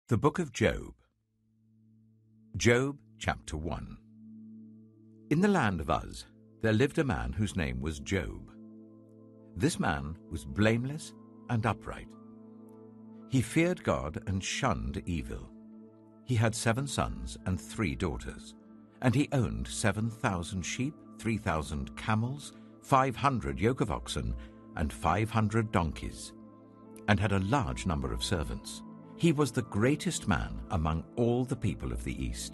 The Book of Job. Job chapter 1. In the land of Uz there lived a man whose name was Job. This man was blameless and upright. He feared God and shunned evil. He had 7 sons and 3 daughters, and he owned 7,000 sheep, 3,000 camels, 500 yoke of oxen, and 500 donkeys, and had a large number of servants. He was the greatest man among all the people of the East.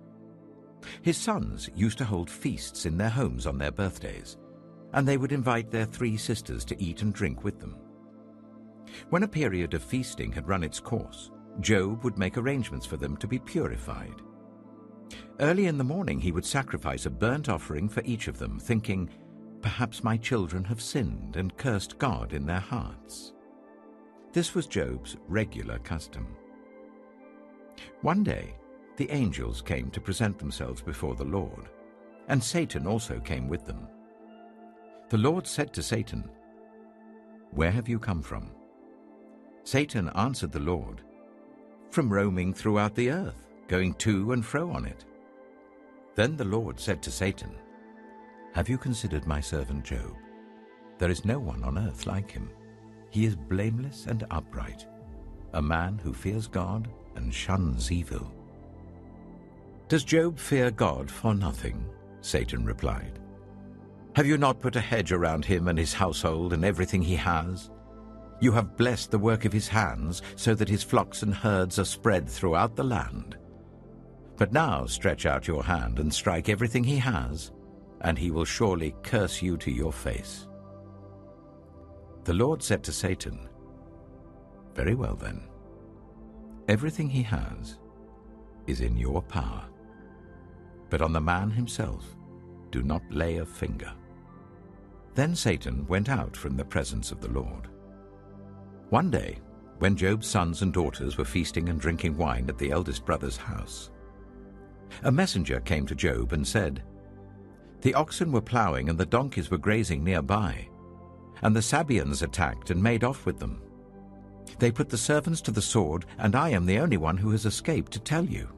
His sons used to hold feasts in their homes on their birthdays, and they would invite their 3 sisters to eat and drink with them. When a period of feasting had run its course, Job would make arrangements for them to be purified. Early in the morning he would sacrifice a burnt offering for each of them, thinking, "Perhaps my children have sinned and cursed God in their hearts." This was Job's regular custom. One day, the angels came to present themselves before the Lord, and Satan also came with them. The Lord said to Satan, "Where have you come from?" Satan answered the Lord, "From roaming throughout the earth, going to and fro on it." Then the Lord said to Satan, "Have you considered my servant Job? There is no one on earth like him. He is blameless and upright, a man who fears God and shuns evil." "Does Job fear God for nothing?" Satan replied. "Have you not put a hedge around him and his household and everything he has? You have blessed the work of his hands, so that his flocks and herds are spread throughout the land. But now stretch out your hand and strike everything he has, and he will surely curse you to your face." The Lord said to Satan, "Very well then. Everything he has is in your power. But on the man himself do not lay a finger." Then Satan went out from the presence of the Lord. One day, when Job's sons and daughters were feasting and drinking wine at the eldest brother's house, a messenger came to Job and said, "The oxen were plowing and the donkeys were grazing nearby, and the Sabeans attacked and made off with them. They put the servants to the sword, and I am the only one who has escaped to tell you."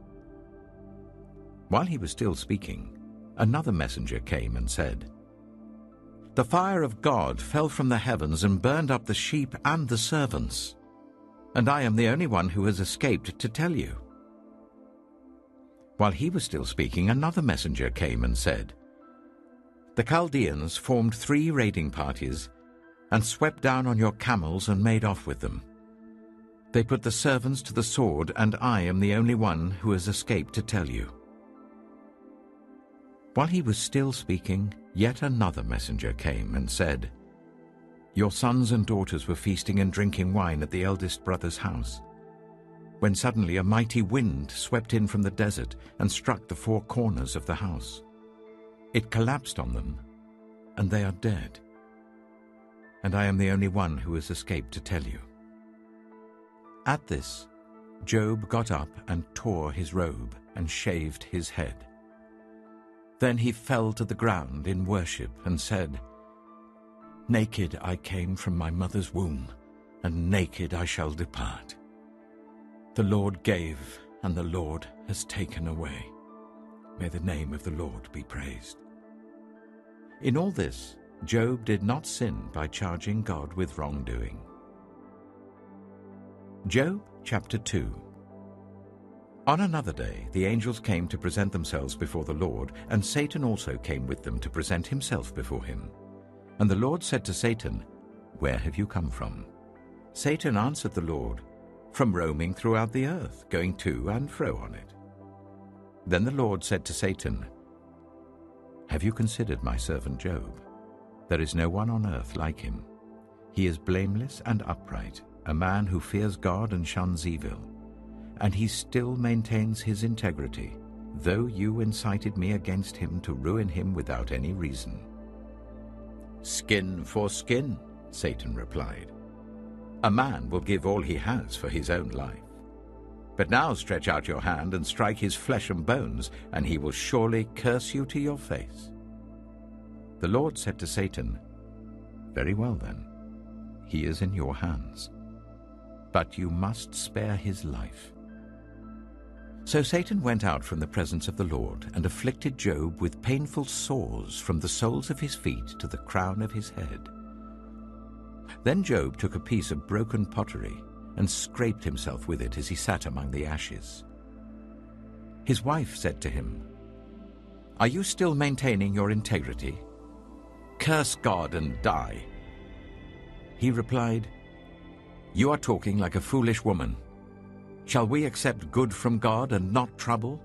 While he was still speaking, another messenger came and said, "The fire of God fell from the heavens and burned up the sheep and the servants, and I am the only one who has escaped to tell you." While he was still speaking, another messenger came and said, "The Chaldeans formed 3 raiding parties and swept down on your camels and made off with them. They put the servants to the sword, and I am the only one who has escaped to tell you." While he was still speaking, yet another messenger came and said, "Your sons and daughters were feasting and drinking wine at the eldest brother's house, when suddenly a mighty wind swept in from the desert and struck the 4 corners of the house. It collapsed on them, and they are dead. And I am the only one who has escaped to tell you." At this, Job got up and tore his robe and shaved his head. Then he fell to the ground in worship and said, "Naked I came from my mother's womb, and naked I shall depart. The Lord gave, and the Lord has taken away. May the name of the Lord be praised." In all this, Job did not sin by charging God with wrongdoing. Job chapter 2. On another day, the angels came to present themselves before the Lord, and Satan also came with them to present himself before him. And the Lord said to Satan, "Where have you come from?" Satan answered the Lord, "From roaming throughout the earth, going to and fro on it." Then the Lord said to Satan, "Have you considered my servant Job? There is no one on earth like him. He is blameless and upright, a man who fears God and shuns evil. And he still maintains his integrity, though you incited me against him to ruin him without any reason." "Skin for skin," Satan replied. "A man will give all he has for his own life. But now stretch out your hand and strike his flesh and bones, and he will surely curse you to your face." The Lord said to Satan, "Very well then, he is in your hands. but you must spare his life." So Satan went out from the presence of the Lord and afflicted Job with painful sores from the soles of his feet to the crown of his head. Then Job took a piece of broken pottery and scraped himself with it as he sat among the ashes. His wife said to him, "Are you still maintaining your integrity? Curse God and die." He replied, "You are talking like a foolish woman. Shall we accept good from God and not trouble?"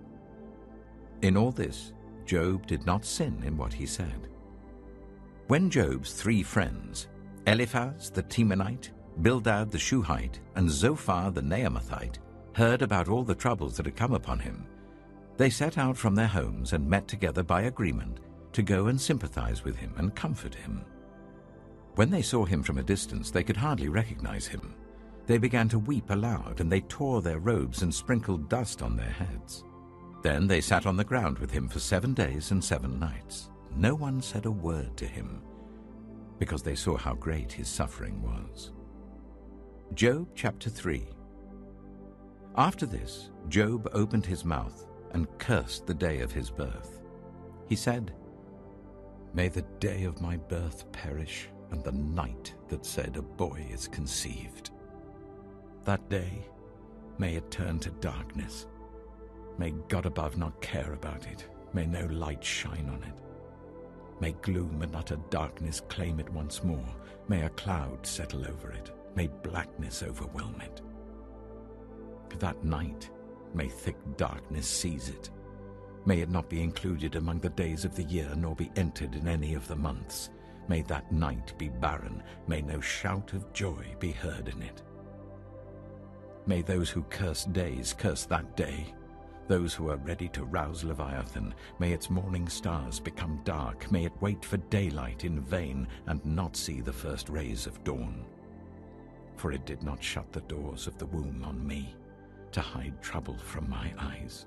In all this, Job did not sin in what he said. When Job's 3 friends, Eliphaz the Temanite, Bildad the Shuhite, and Zophar the Naamathite, heard about all the troubles that had come upon him, they set out from their homes and met together by agreement to go and sympathize with him and comfort him. When they saw him from a distance, they could hardly recognize him. They began to weep aloud, and they tore their robes and sprinkled dust on their heads. Then they sat on the ground with him for 7 days and 7 nights. No one said a word to him, because they saw how great his suffering was. Job chapter 3. After this, Job opened his mouth and cursed the day of his birth. He said, "May the day of my birth perish, and the night that said a boy is conceived. That day, may it turn to darkness. May God above not care about it. May no light shine on it. May gloom and utter darkness claim it once more. May a cloud settle over it. May blackness overwhelm it. That night, may thick darkness seize it. May it not be included among the days of the year, nor be entered in any of the months. May that night be barren. May no shout of joy be heard in it. May those who curse days curse that day. Those who are ready to rouse Leviathan, may its morning stars become dark. May it wait for daylight in vain and not see the first rays of dawn. For it did not shut the doors of the womb on me, to hide trouble from my eyes.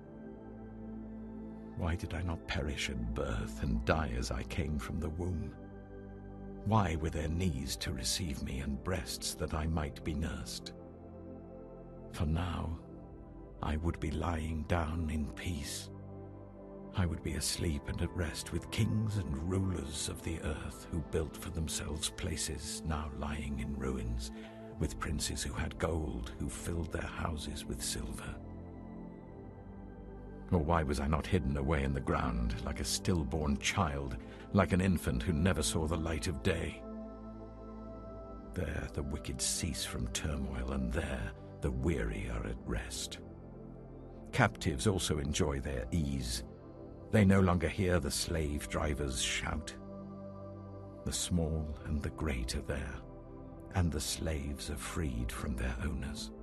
Why did I not perish at birth and die as I came from the womb? Why were there knees to receive me and breasts that I might be nursed? For now I would be lying down in peace. I would be asleep and at rest with kings and rulers of the earth who built for themselves places now lying in ruins, with princes who had gold, who filled their houses with silver. Or why was I not hidden away in the ground like a stillborn child, like an infant who never saw the light of day? There the wicked cease from turmoil, and there the weary are at rest. Captives also enjoy their ease. They no longer hear the slave drivers shout. The small and the great are there, and the slaves are freed from their owners.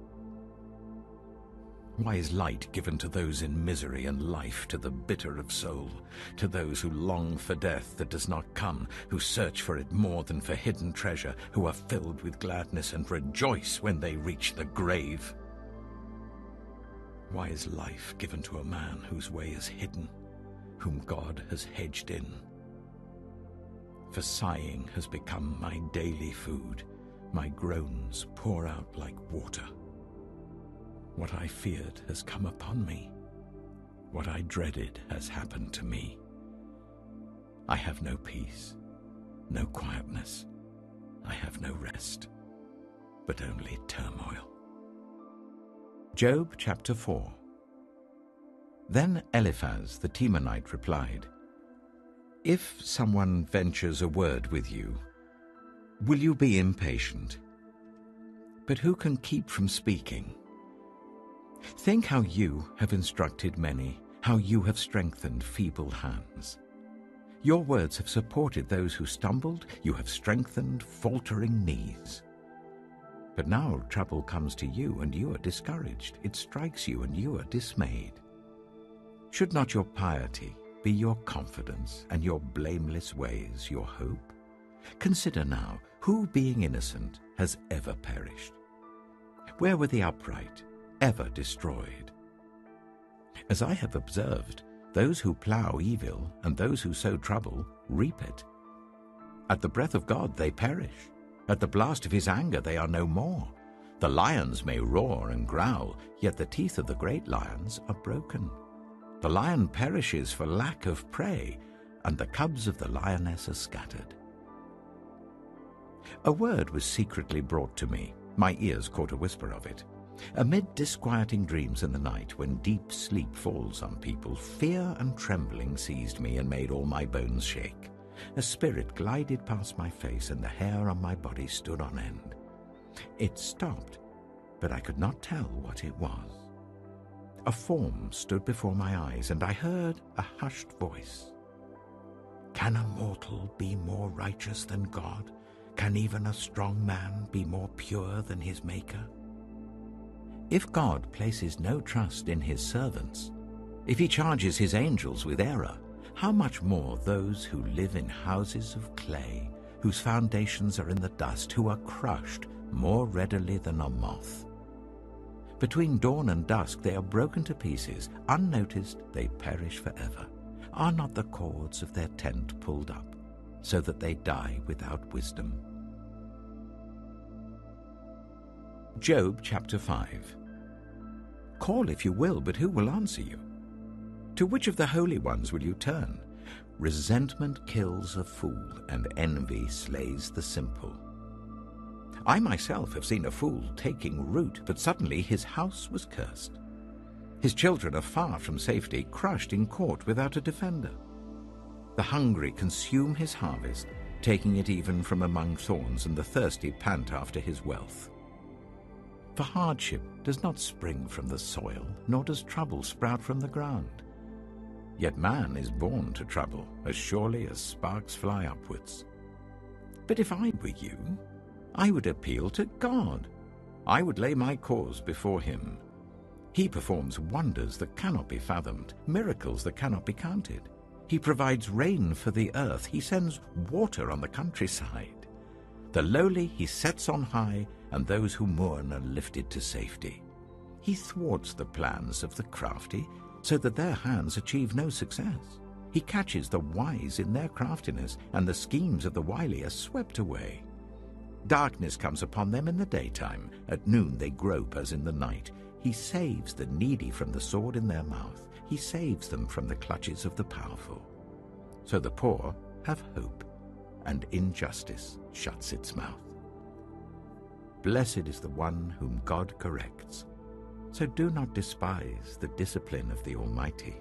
Why is light given to those in misery, and life to the bitter of soul, to those who long for death that does not come, who search for it more than for hidden treasure, who are filled with gladness and rejoice when they reach the grave? Why is life given to a man whose way is hidden, whom God has hedged in? For sighing has become my daily food, my groans pour out like water. What I feared has come upon me. What I dreaded has happened to me. I have no peace, no quietness. I have no rest, but only turmoil. Job chapter 4. Then Eliphaz the Temanite replied, "If someone ventures a word with you, will you be impatient? But who can keep from speaking? Think how you have instructed many, how you have strengthened feeble hands. Your words have supported those who stumbled, you have strengthened faltering knees. But now trouble comes to you, and you are discouraged. It strikes you, and you are dismayed. Should not your piety be your confidence, and your blameless ways your hope? Consider now, who being innocent has ever perished? Where were the upright ever destroyed? As I have observed, those who plough evil and those who sow trouble reap it. At the breath of God they perish. At the blast of his anger they are no more. The lions may roar and growl, yet the teeth of the great lions are broken. The lion perishes for lack of prey, and the cubs of the lioness are scattered. A word was secretly brought to me. My ears caught a whisper of it. Amid disquieting dreams in the night, when deep sleep falls on people, fear and trembling seized me and made all my bones shake. A spirit glided past my face, and the hair on my body stood on end. It stopped, but I could not tell what it was. A form stood before my eyes, and I heard a hushed voice. "Can a mortal be more righteous than God? Can even a strong man be more pure than his Maker?" If God places no trust in his servants, if he charges his angels with error, how much more those who live in houses of clay, whose foundations are in the dust, who are crushed more readily than a moth. Between dawn and dusk they are broken to pieces. Unnoticed they perish forever. Are not the cords of their tent pulled up, so that they die without wisdom? Job chapter 5. Call if you will, but who will answer you? To which of the holy ones will you turn? Resentment kills a fool, and envy slays the simple. I myself have seen a fool taking root, but suddenly his house was cursed. His children are far from safety, crushed in court without a defender. The hungry consume his harvest, taking it even from among thorns, and the thirsty pant after his wealth. For hardship does not spring from the soil, nor does trouble sprout from the ground. Yet man is born to trouble, as surely as sparks fly upwards. But if I were you, I would appeal to God. I would lay my cause before him. He performs wonders that cannot be fathomed, miracles that cannot be counted. He provides rain for the earth. He sends water on the countryside. The lowly he sets on high, and those who mourn are lifted to safety. He thwarts the plans of the crafty, so that their hands achieve no success. He catches the wise in their craftiness, and the schemes of the wily are swept away. Darkness comes upon them in the daytime. At noon they grope as in the night. He saves the needy from the sword in their mouth. He saves them from the clutches of the powerful. So the poor have hope, and injustice shuts its mouth. Blessed is the one whom God corrects. So do not despise the discipline of the Almighty.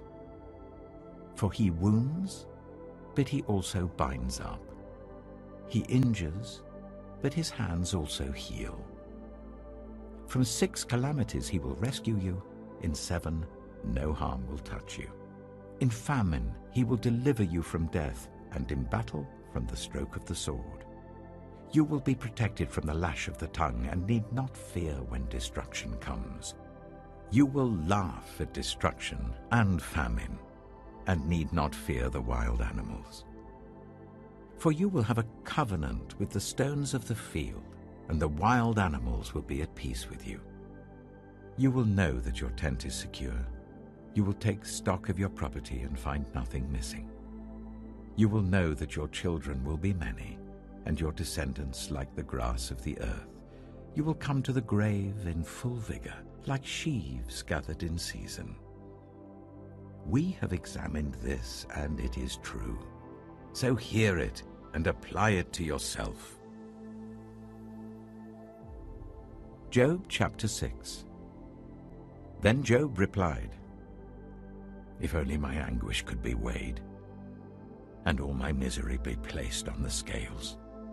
For he wounds, but he also binds up. He injures, but his hands also heal. From 6 calamities he will rescue you. In 7, no harm will touch you. In famine he will deliver you from death, and in battle from the stroke of the sword. You will be protected from the lash of the tongue, and need not fear when destruction comes. You will laugh at destruction and famine, and need not fear the wild animals. For you will have a covenant with the stones of the field, and the wild animals will be at peace with you. You will know that your tent is secure. You will take stock of your property and find nothing missing. You will know that your children will be many, and your descendants like the grass of the earth. You will come to the grave in full vigor, like sheaves gathered in season. We have examined this, and it is true. So hear it and apply it to yourself. Job chapter 6. Then Job replied, "If only my anguish could be weighed, and all my misery be placed on the scales.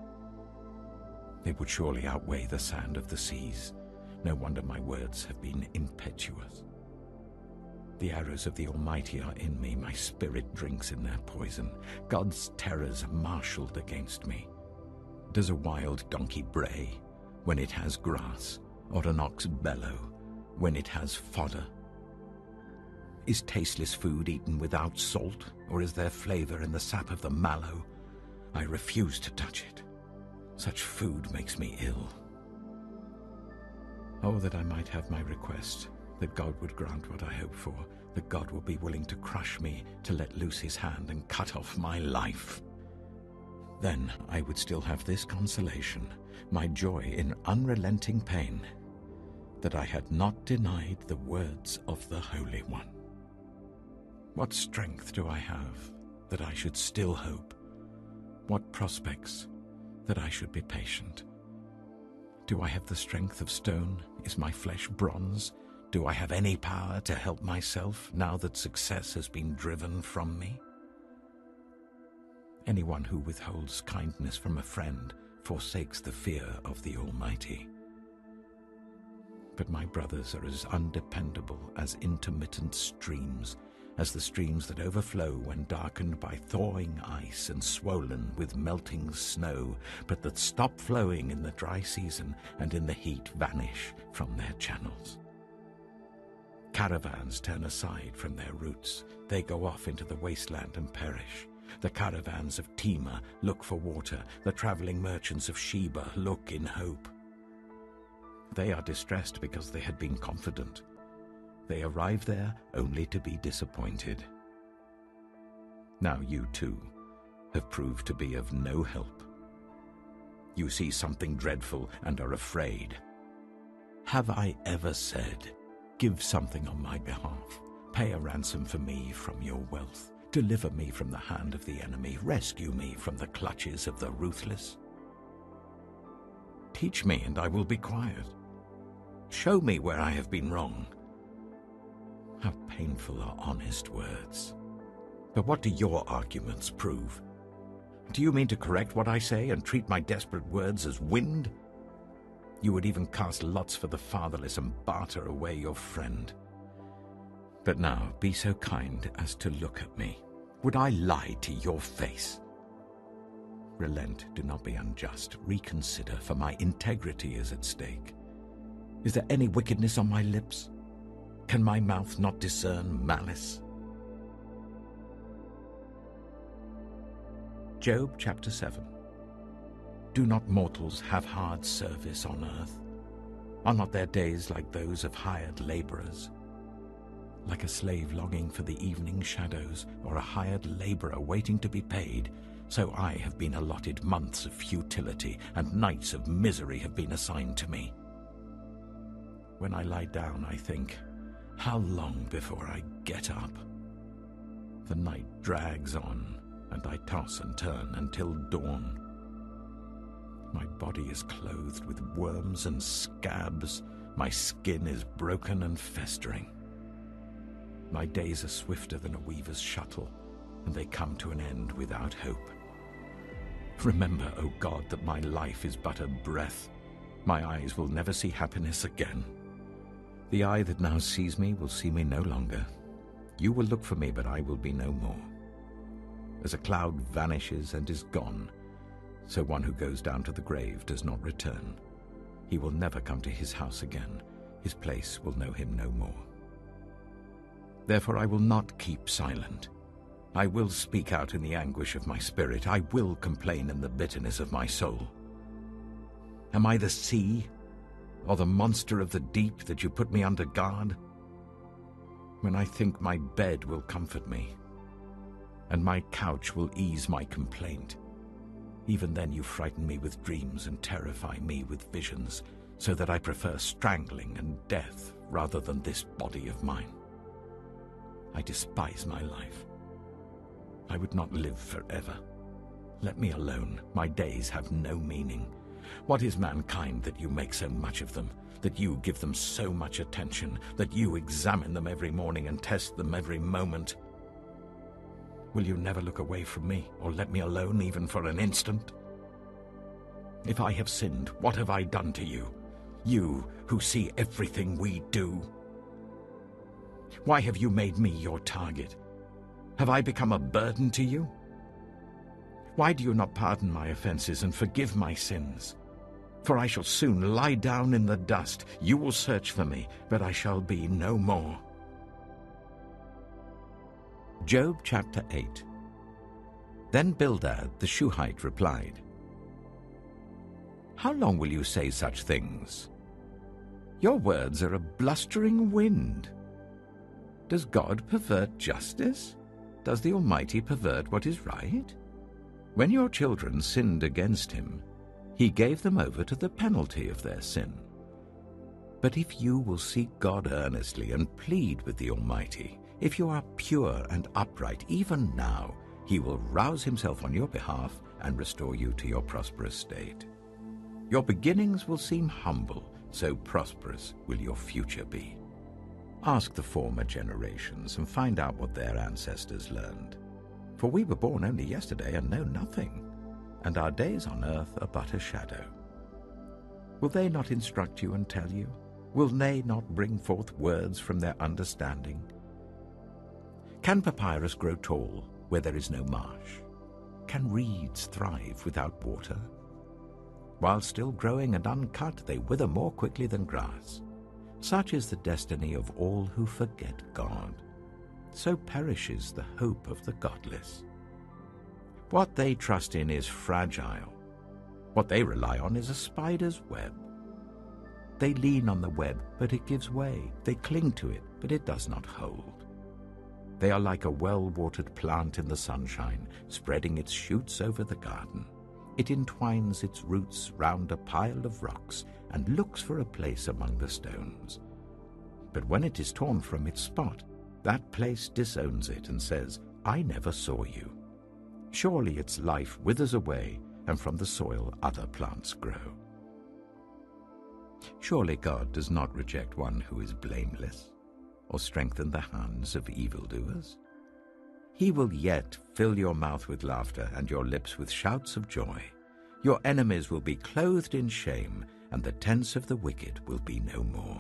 It would surely outweigh the sand of the seas. No wonder my words have been impetuous. The arrows of the Almighty are in me. My spirit drinks in their poison. God's terrors are marshaled against me. Does a wild donkey bray when it has grass, or an ox bellow when it has fodder? Is tasteless food eaten without salt, or is there flavor in the sap of the mallow? I refuse to touch it. Such food makes me ill. Oh, that I might have my request, that God would grant what I hope for, that God will be willing to crush me, to let loose his hand and cut off my life. Then I would still have this consolation, my joy in unrelenting pain. that I had not denied the words of the Holy One. What strength do I have that I should still hope? What prospects that I should be patient? Do I have the strength of stone? Is my flesh bronze? Do I have any power to help myself now that success has been driven from me? Anyone who withholds kindness from a friend forsakes the fear of the Almighty. But my brothers are as undependable as intermittent streams, as the streams that overflow when darkened by thawing ice and swollen with melting snow, but that stop flowing in the dry season and in the heat vanish from their channels. Caravans turn aside from their routes. They go off into the wasteland and perish. The caravans of Tema look for water. The traveling merchants of Sheba look in hope. They are distressed because they had been confident. They arrive there only to be disappointed. Now you too have proved to be of no help. You see something dreadful and are afraid. Have I ever said, "Give something on my behalf, pay a ransom for me from your wealth, deliver me from the hand of the enemy, rescue me from the clutches of the ruthless"? Teach me and I will be quiet. Show me where I have been wrong. How painful are honest words. But what do your arguments prove? Do you mean to correct what I say and treat my desperate words as wind? You would even cast lots for the fatherless and barter away your friend. But now be so kind as to look at me. Would I lie to your face? Relent, do not be unjust. Reconsider, for my integrity is at stake. Is there any wickedness on my lips? Can my mouth not discern malice? Job chapter 7. Do not mortals have hard service on earth? Are not their days like those of hired laborers? Like a slave longing for the evening shadows, or a hired laborer waiting to be paid, so I have been allotted months of futility, and nights of misery have been assigned to me. When I lie down, I think, how long before I get up? The night drags on, and I toss and turn until dawn. My body is clothed with worms and scabs. My skin is broken and festering. My days are swifter than a weaver's shuttle, and they come to an end without hope. Remember, O God, that my life is but a breath. My eyes will never see happiness again. The eye that now sees me will see me no longer. You will look for me, but I will be no more. As a cloud vanishes and is gone, so one who goes down to the grave does not return. He will never come to his house again. His place will know him no more. Therefore I will not keep silent. I will speak out in the anguish of my spirit. I will complain in the bitterness of my soul. Am I the sea, or the monster of the deep, that you put me under guard? When I think my bed will comfort me, and my couch will ease my complaint, even then you frighten me with dreams and terrify me with visions, so that I prefer strangling and death rather than this body of mine. I despise my life. I would not live forever. Let me alone. My days have no meaning. What is mankind that you make so much of them, that you give them so much attention, that you examine them every morning and test them every moment? Will you never look away from me, or let me alone even for an instant? If I have sinned, what have I done to you? You who see everything we do. Why have you made me your target? Have I become a burden to you? Why do you not pardon my offenses and forgive my sins? For I shall soon lie down in the dust. You will search for me, but I shall be no more. Job chapter 8. Then Bildad the Shuhite replied, How long will you say such things? Your words are a blustering wind. Does God pervert justice? Does the Almighty pervert what is right? When your children sinned against him, he gave them over to the penalty of their sin. But if you will seek God earnestly and plead with the Almighty, if you are pure and upright even now, he will rouse himself on your behalf and restore you to your prosperous state. Your beginnings will seem humble, so prosperous will your future be. Ask the former generations and find out what their ancestors learned. For we were born only yesterday and know nothing, and our days on earth are but a shadow. Will they not instruct you and tell you? Will they not bring forth words from their understanding? Can papyrus grow tall where there is no marsh? Can reeds thrive without water? While still growing and uncut, they wither more quickly than grass. Such is the destiny of all who forget God. So perishes the hope of the godless. What they trust in is fragile. What they rely on is a spider's web. They lean on the web, but it gives way. They cling to it, but it does not hold. They are like a well-watered plant in the sunshine, spreading its shoots over the garden. It entwines its roots round a pile of rocks and looks for a place among the stones. But when it is torn from its spot, that place disowns it and says, "I never saw you." Surely its life withers away, and from the soil other plants grow. Surely God does not reject one who is blameless, or strengthen the hands of evildoers. He will yet fill your mouth with laughter and your lips with shouts of joy. Your enemies will be clothed in shame, and the tents of the wicked will be no more.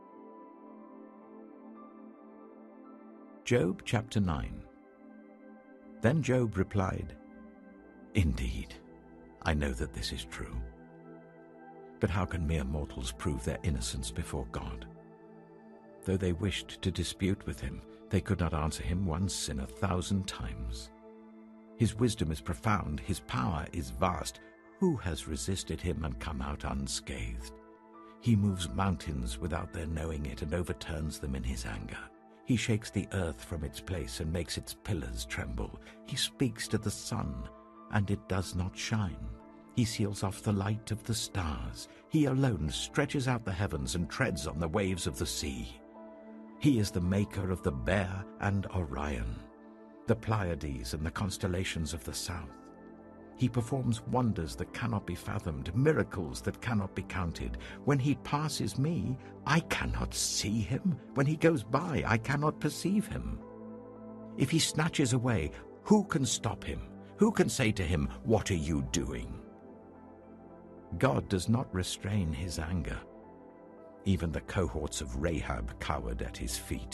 Job chapter 9. Then Job replied, "Indeed, I know that this is true. But how can mere mortals prove their innocence before God? Though they wished to dispute with him, they could not answer him one sin 1,000 times. His wisdom is profound, his power is vast. Who has resisted him and come out unscathed? He moves mountains without their knowing it and overturns them in his anger. He shakes the earth from its place and makes its pillars tremble. He speaks to the sun, and it does not shine. He seals off the light of the stars. He alone stretches out the heavens and treads on the waves of the sea. He is the maker of the Bear and Orion, the Pleiades and the constellations of the south. He performs wonders that cannot be fathomed, miracles that cannot be counted. When he passes me, I cannot see him. When he goes by, I cannot perceive him. If he snatches away, who can stop him? Who can say to him, "What are you doing?" God does not restrain his anger. Even the cohorts of Rahab cowered at his feet.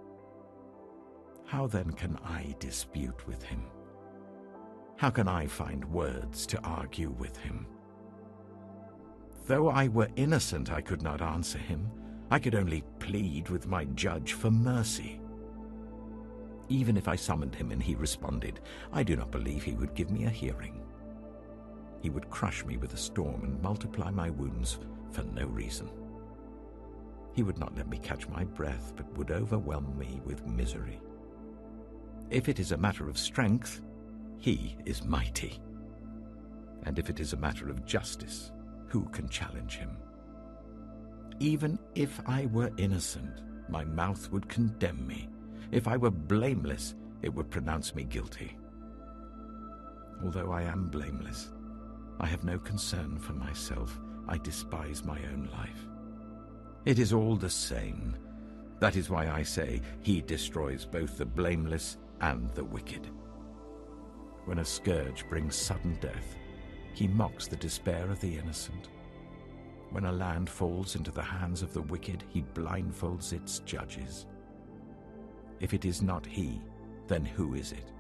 How then can I dispute with him? How can I find words to argue with him? Though I were innocent, I could not answer him. I could only plead with my judge for mercy. Even if I summoned him and he responded, I do not believe he would give me a hearing. He would crush me with a storm and multiply my wounds for no reason. He would not let me catch my breath, but would overwhelm me with misery. If it is a matter of strength, he is mighty. And if it is a matter of justice, who can challenge him? Even if I were innocent, my mouth would condemn me. If I were blameless, it would pronounce me guilty. Although I am blameless, I have no concern for myself. I despise my own life. It is all the same. That is why I say he destroys both the blameless and the wicked. When a scourge brings sudden death, he mocks the despair of the innocent. When a land falls into the hands of the wicked, he blindfolds its judges. If it is not he, then who is it?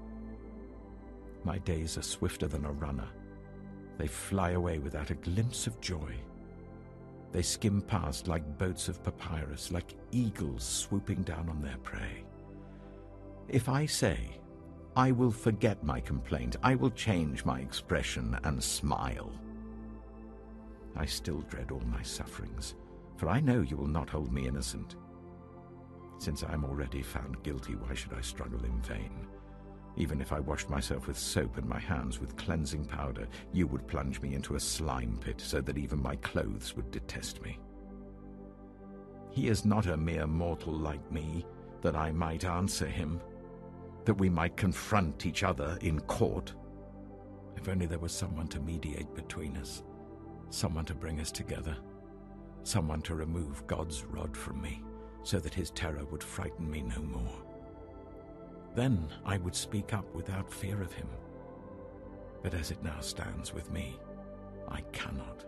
My days are swifter than a runner. They fly away without a glimpse of joy. They skim past like boats of papyrus, like eagles swooping down on their prey. If I say, I will forget my complaint, I will change my expression and smile, I still dread all my sufferings, for I know you will not hold me innocent. Since I am already found guilty, why should I struggle in vain? Even if I washed myself with soap and my hands with cleansing powder, you would plunge me into a slime pit so that even my clothes would detest me. He is not a mere mortal like me, that I might answer him, that we might confront each other in court. If only there was someone to mediate between us, someone to bring us together, someone to remove God's rod from me, so that his terror would frighten me no more. Then I would speak up without fear of him. But as it now stands with me, I cannot.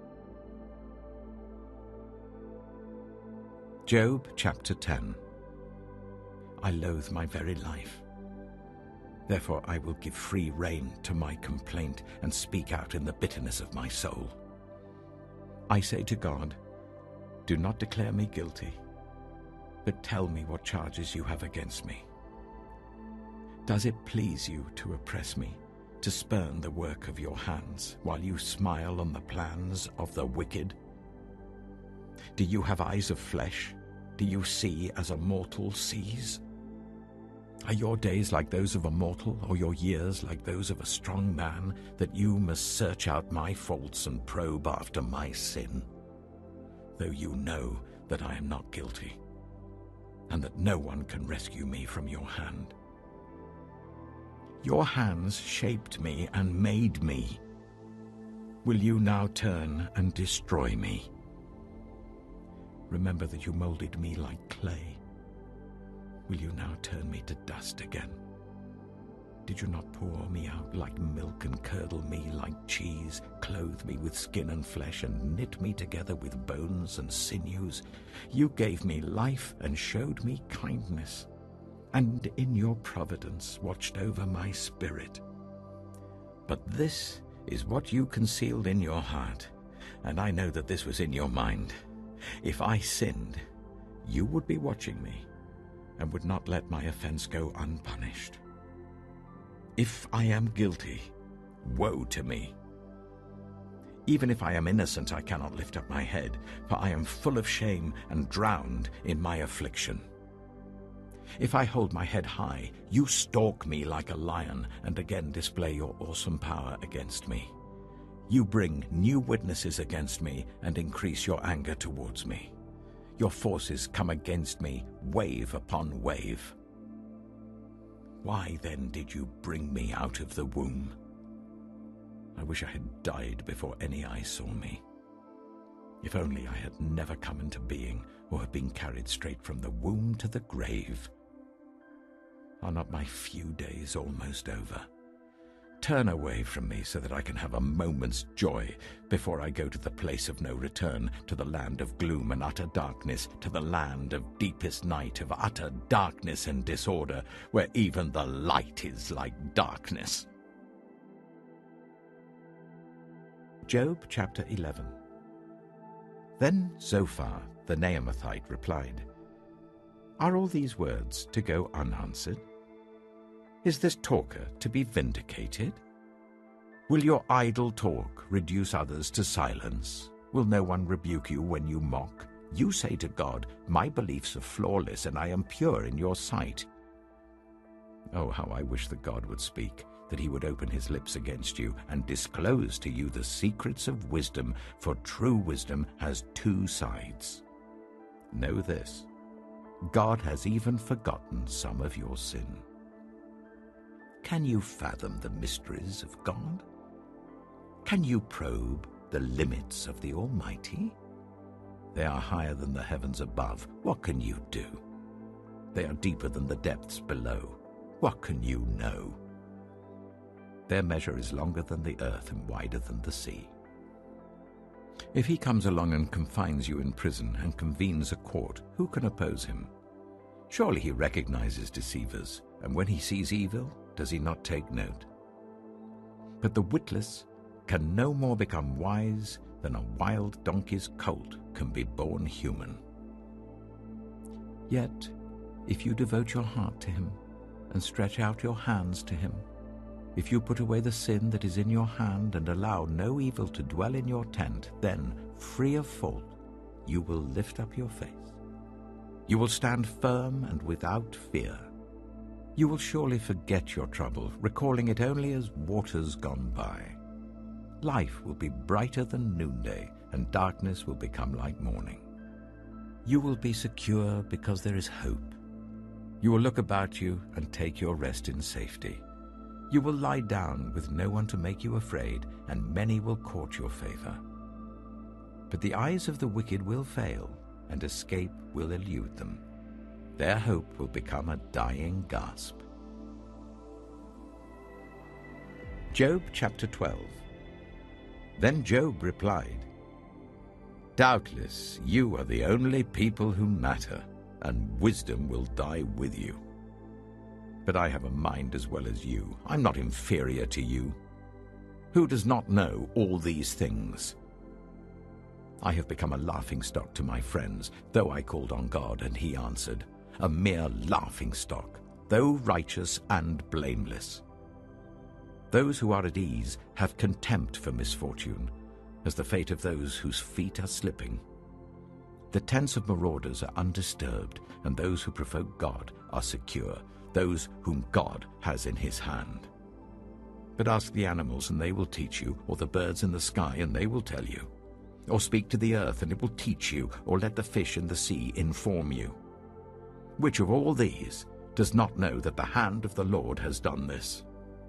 Job chapter 10. I loathe my very life. Therefore I will give free rein to my complaint and speak out in the bitterness of my soul. I say to God, do not declare me guilty, but tell me what charges you have against me. Does it please you to oppress me, to spurn the work of your hands, while you smile on the plans of the wicked? Do you have eyes of flesh? Do you see as a mortal sees? Are your days like those of a mortal, or your years like those of a strong man, that you must search out my faults and probe after my sin? Though you know that I am not guilty, and that no one can rescue me from your hand. Your hands shaped me and made me. Will you now turn and destroy me? Remember that you molded me like clay. Will you now turn me to dust again? Did you not pour me out like milk and curdle me like cheese, clothe me with skin and flesh and knit me together with bones and sinews? You gave me life and showed me kindness, and in your providence watched over my spirit. But this is what you concealed in your heart, and I know that this was in your mind. If I sinned, you would be watching me, and would not let my offense go unpunished. If I am guilty, woe to me. Even if I am innocent, I cannot lift up my head, for I am full of shame and drowned in my affliction. If I hold my head high, you stalk me like a lion, and again display your awesome power against me. You bring new witnesses against me and increase your anger towards me. Your forces come against me, wave upon wave. Why then did you bring me out of the womb? I wish I had died before any eye saw me. If only I had never come into being, or had been carried straight from the womb to the grave. Are not my few days almost over? Turn away from me so that I can have a moment's joy before I go to the place of no return, to the land of gloom and utter darkness, to the land of deepest night, of utter darkness and disorder, where even the light is like darkness. Job chapter 11. Then Zophar the Naamathite replied, Are all these words to go unanswered? Is this talker to be vindicated? Will your idle talk reduce others to silence? Will no one rebuke you when you mock? You say to God, My beliefs are flawless, and I am pure in your sight. Oh, how I wish that God would speak, that he would open his lips against you and disclose to you the secrets of wisdom, for true wisdom has two sides. Know this, God has even forgotten some of your sin. Can you fathom the mysteries of God? Can you probe the limits of the Almighty? They are higher than the heavens above. What can you do? They are deeper than the depths below. What can you know? Their measure is longer than the earth and wider than the sea. If he comes along and confines you in prison and convenes a court, who can oppose him? Surely he recognizes deceivers, and when he sees evil, does he not take note? But the witless can no more become wise than a wild donkey's colt can be born human. Yet, if you devote your heart to him and stretch out your hands to him, if you put away the sin that is in your hand and allow no evil to dwell in your tent, then, free of fault, you will lift up your face. You will stand firm and without fear. You will surely forget your trouble, recalling it only as waters gone by. Life will be brighter than noonday, and darkness will become like morning. You will be secure because there is hope. You will look about you and take your rest in safety. You will lie down with no one to make you afraid, and many will court your favor. But the eyes of the wicked will fail, and escape will elude them. Their hope will become a dying gasp. Job chapter 12. Then Job replied, "Doubtless you are the only people who matter, and wisdom will die with you. But I have a mind as well as you. I'm not inferior to you. Who does not know all these things? I have become a laughingstock to my friends, though I called on God and he answered, a mere laughingstock, though righteous and blameless. Those who are at ease have contempt for misfortune, as the fate of those whose feet are slipping. The tents of marauders are undisturbed, and those who provoke God are secure, those whom God has in his hand. But ask the animals, and they will teach you, or the birds in the sky, and they will tell you. Or speak to the earth, and it will teach you, or let the fish in the sea inform you. Which of all these does not know that the hand of the Lord has done this?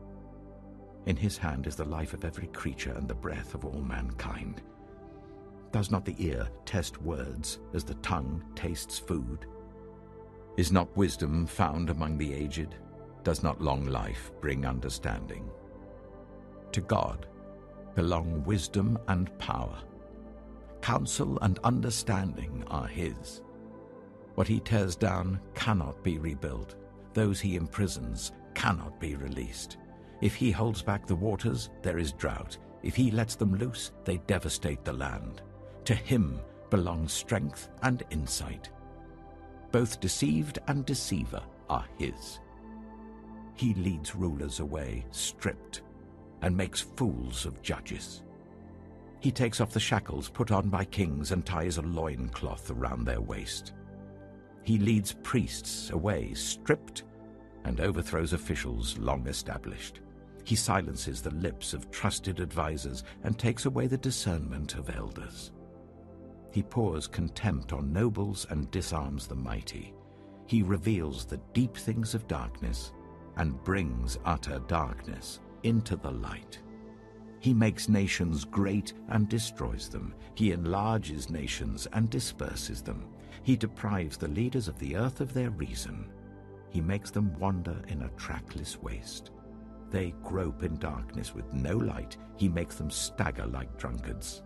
In his hand is the life of every creature and the breath of all mankind. Does not the ear test words as the tongue tastes food? Is not wisdom found among the aged? Does not long life bring understanding? To God belong wisdom and power. Counsel and understanding are his. What he tears down cannot be rebuilt. Those he imprisons cannot be released. If he holds back the waters, there is drought. If he lets them loose, they devastate the land. To him belongs strength and insight. Both deceived and deceiver are his. He leads rulers away stripped and makes fools of judges. He takes off the shackles put on by kings and ties a loincloth around their waist. He leads priests away stripped and overthrows officials long established. He silences the lips of trusted advisers and takes away the discernment of elders. He pours contempt on nobles and disarms the mighty. He reveals the deep things of darkness and brings utter darkness into the light. He makes nations great and destroys them. He enlarges nations and disperses them. He deprives the leaders of the earth of their reason. He makes them wander in a trackless waste. They grope in darkness with no light. He makes them stagger like drunkards.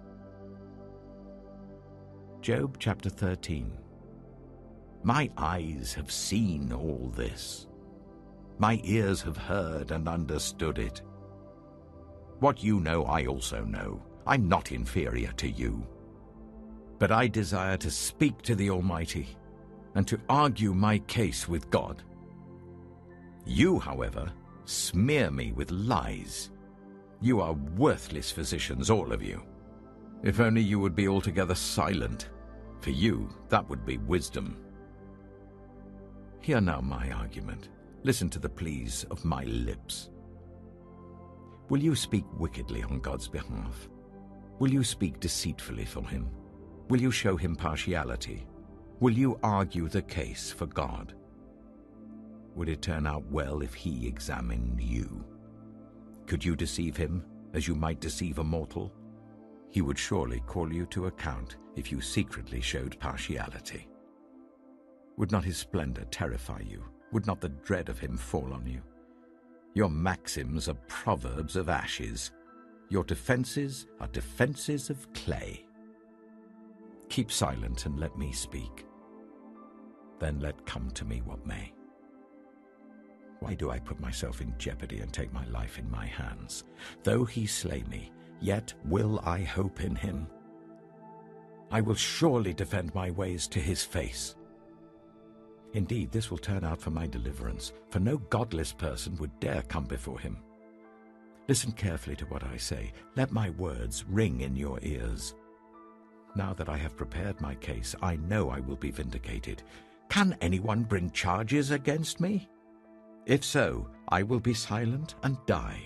Job chapter 13. My eyes have seen all this. My ears have heard and understood it. What you know, I also know. I'm not inferior to you. But I desire to speak to the Almighty and to argue my case with God. You, however, smear me with lies. You are worthless physicians, all of you. If only you would be altogether silent. For you, that would be wisdom. Hear now my argument. Listen to the pleas of my lips. Will you speak wickedly on God's behalf? Will you speak deceitfully for him? Will you show him partiality? Will you argue the case for God? Would it turn out well if he examined you? Could you deceive him as you might deceive a mortal? He would surely call you to account if you secretly showed partiality. Would not his splendor terrify you? Would not the dread of him fall on you? Your maxims are proverbs of ashes. Your defenses are defenses of clay. Keep silent and let me speak. Then let come to me what may. Why do I put myself in jeopardy and take my life in my hands? Though he slay me, yet will I hope in him. I will surely defend my ways to his face. Indeed, this will turn out for my deliverance, for no godless person would dare come before him. Listen carefully to what I say. Let my words ring in your ears. Now that I have prepared my case, I know I will be vindicated. Can anyone bring charges against me? If so, I will be silent and die.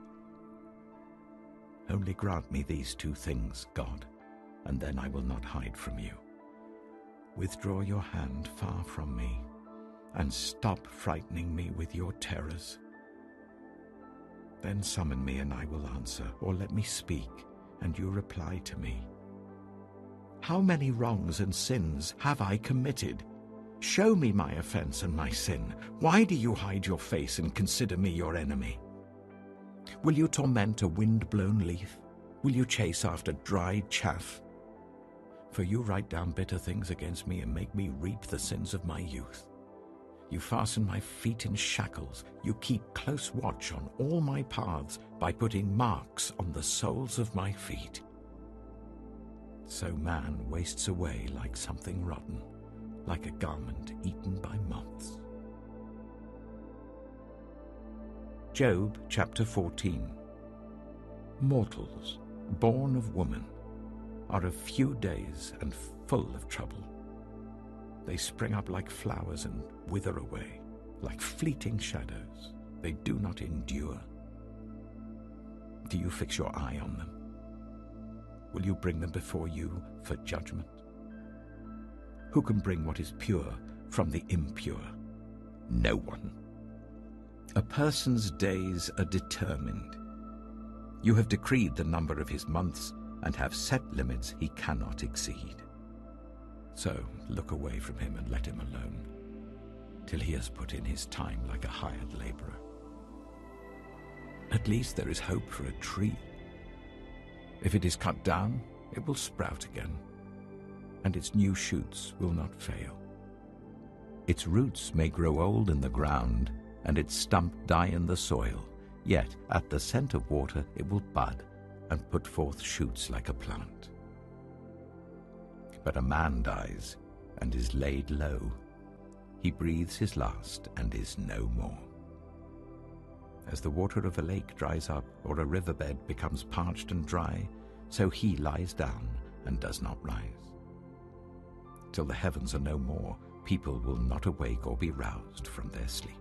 Only grant me these two things, God, and then I will not hide from you. Withdraw your hand far from me, and stop frightening me with your terrors. Then summon me, and I will answer, or let me speak, and you reply to me. How many wrongs and sins have I committed? Show me my offense and my sin. Why do you hide your face and consider me your enemy? Will you torment a wind-blown leaf? Will you chase after dried chaff? For you write down bitter things against me and make me reap the sins of my youth. You fasten my feet in shackles. You keep close watch on all my paths by putting marks on the soles of my feet. So man wastes away like something rotten, like a garment eaten by moths. Job chapter 14. Mortals, born of woman, are of few days and full of trouble. They spring up like flowers and wither away, like fleeting shadows. They do not endure. Do you fix your eye on them? Will you bring them before you for judgment? Who can bring what is pure from the impure? No one. A person's days are determined. You have decreed the number of his months and have set limits he cannot exceed. So look away from him and let him alone, till he has put in his time like a hired laborer. At least there is hope for a tree. If it is cut down, it will sprout again, and its new shoots will not fail. Its roots may grow old in the ground, and its stump die in the soil, yet at the scent of water it will bud and put forth shoots like a plant. But a man dies and is laid low. He breathes his last and is no more. As the water of a lake dries up, or a riverbed becomes parched and dry, so he lies down and does not rise. Till the heavens are no more, people will not awake or be roused from their sleep.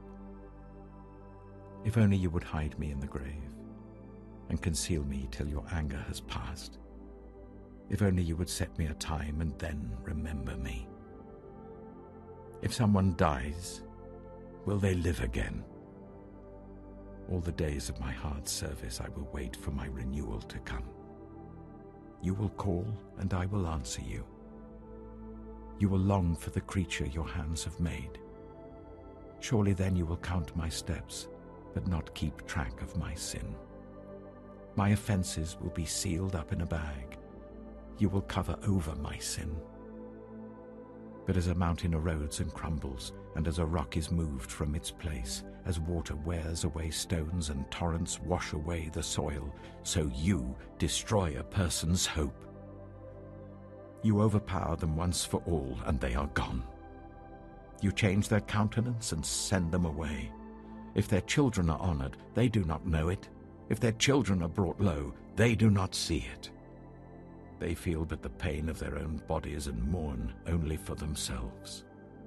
If only you would hide me in the grave, and conceal me till your anger has passed. If only you would set me a time and then remember me. If someone dies, will they live again? All the days of my hard service I will wait for my renewal to come. You will call, and I will answer you. You will long for the creature your hands have made. Surely then you will count my steps, but not keep track of my sin. My offenses will be sealed up in a bag. You will cover over my sin. But as a mountain erodes and crumbles, and as a rock is moved from its place, as water wears away stones and torrents wash away the soil, so you destroy a person's hope. You overpower them once for all, and they are gone. You change their countenance and send them away. If their children are honored, they do not know it. If their children are brought low, they do not see it. They feel but the pain of their own bodies and mourn only for themselves.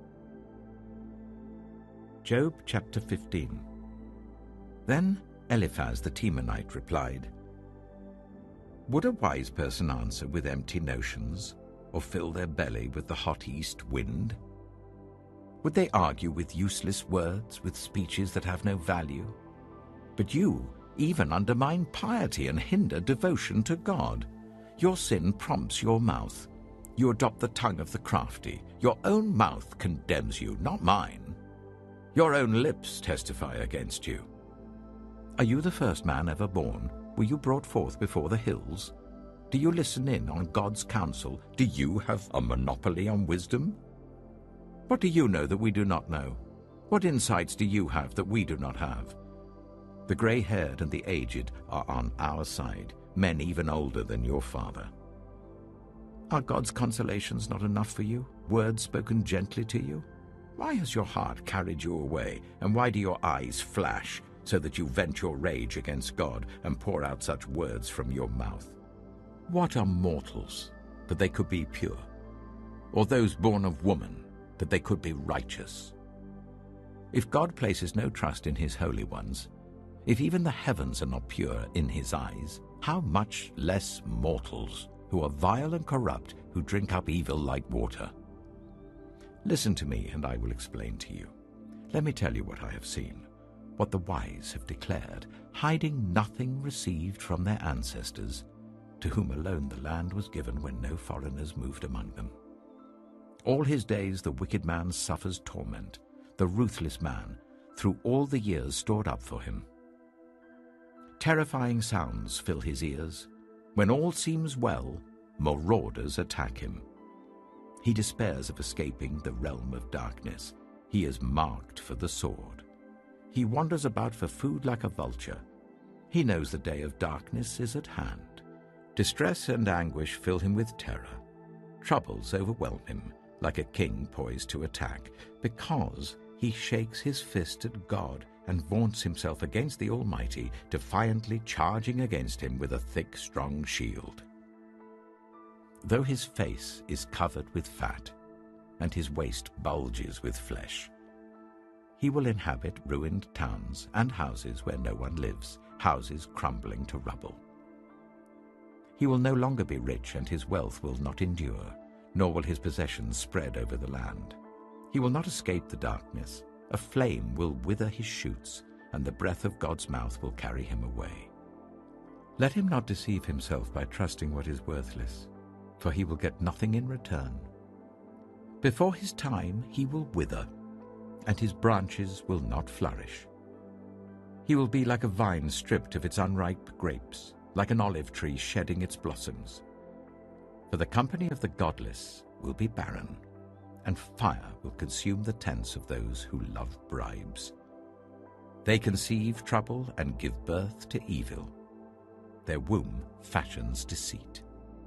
Job chapter 15. Then Eliphaz the Temanite replied, Would a wise person answer with empty notions, or fill their belly with the hot east wind? Would they argue with useless words, with speeches that have no value? But you even undermine piety and hinder devotion to God. Your sin prompts your mouth. You adopt the tongue of the crafty. Your own mouth condemns you, not mine. Your own lips testify against you. Are you the first man ever born? Were you brought forth before the hills? Do you listen in on God's counsel? Do you have a monopoly on wisdom? What do you know that we do not know? What insights do you have that we do not have? The gray-haired and the aged are on our side, men even older than your father. Are God's consolations not enough for you, words spoken gently to you? Why has your heart carried you away, and why do your eyes flash, so that you vent your rage against God and pour out such words from your mouth? What are mortals, that they could be pure? Or those born of woman, that they could be righteous? If God places no trust in his holy ones, if even the heavens are not pure in his eyes, how much less mortals, who are vile and corrupt, who drink up evil like water? Listen to me, and I will explain to you. Let me tell you what I have seen, what the wise have declared, hiding nothing received from their ancestors, to whom alone the land was given when no foreigners moved among them. All his days the wicked man suffers torment, the ruthless man, through all the years stored up for him. Terrifying sounds fill his ears. When all seems well, marauders attack him. He despairs of escaping the realm of darkness. He is marked for the sword. He wanders about for food like a vulture. He knows the day of darkness is at hand. Distress and anguish fill him with terror. Troubles overwhelm him, like a king poised to attack, because he shakes his fist at God and vaunts himself against the Almighty, defiantly charging against him with a thick, strong shield. Though his face is covered with fat, and his waist bulges with flesh, he will inhabit ruined towns and houses where no one lives, houses crumbling to rubble. He will no longer be rich, and his wealth will not endure, nor will his possessions spread over the land. He will not escape the darkness. A flame will wither his shoots, and the breath of God's mouth will carry him away. Let him not deceive himself by trusting what is worthless, for he will get nothing in return. Before his time he will wither, and his branches will not flourish. He will be like a vine stripped of its unripe grapes, like an olive tree shedding its blossoms. For the company of the godless will be barren, and fire will consume the tents of those who love bribes. They conceive trouble and give birth to evil. Their womb fashions deceit.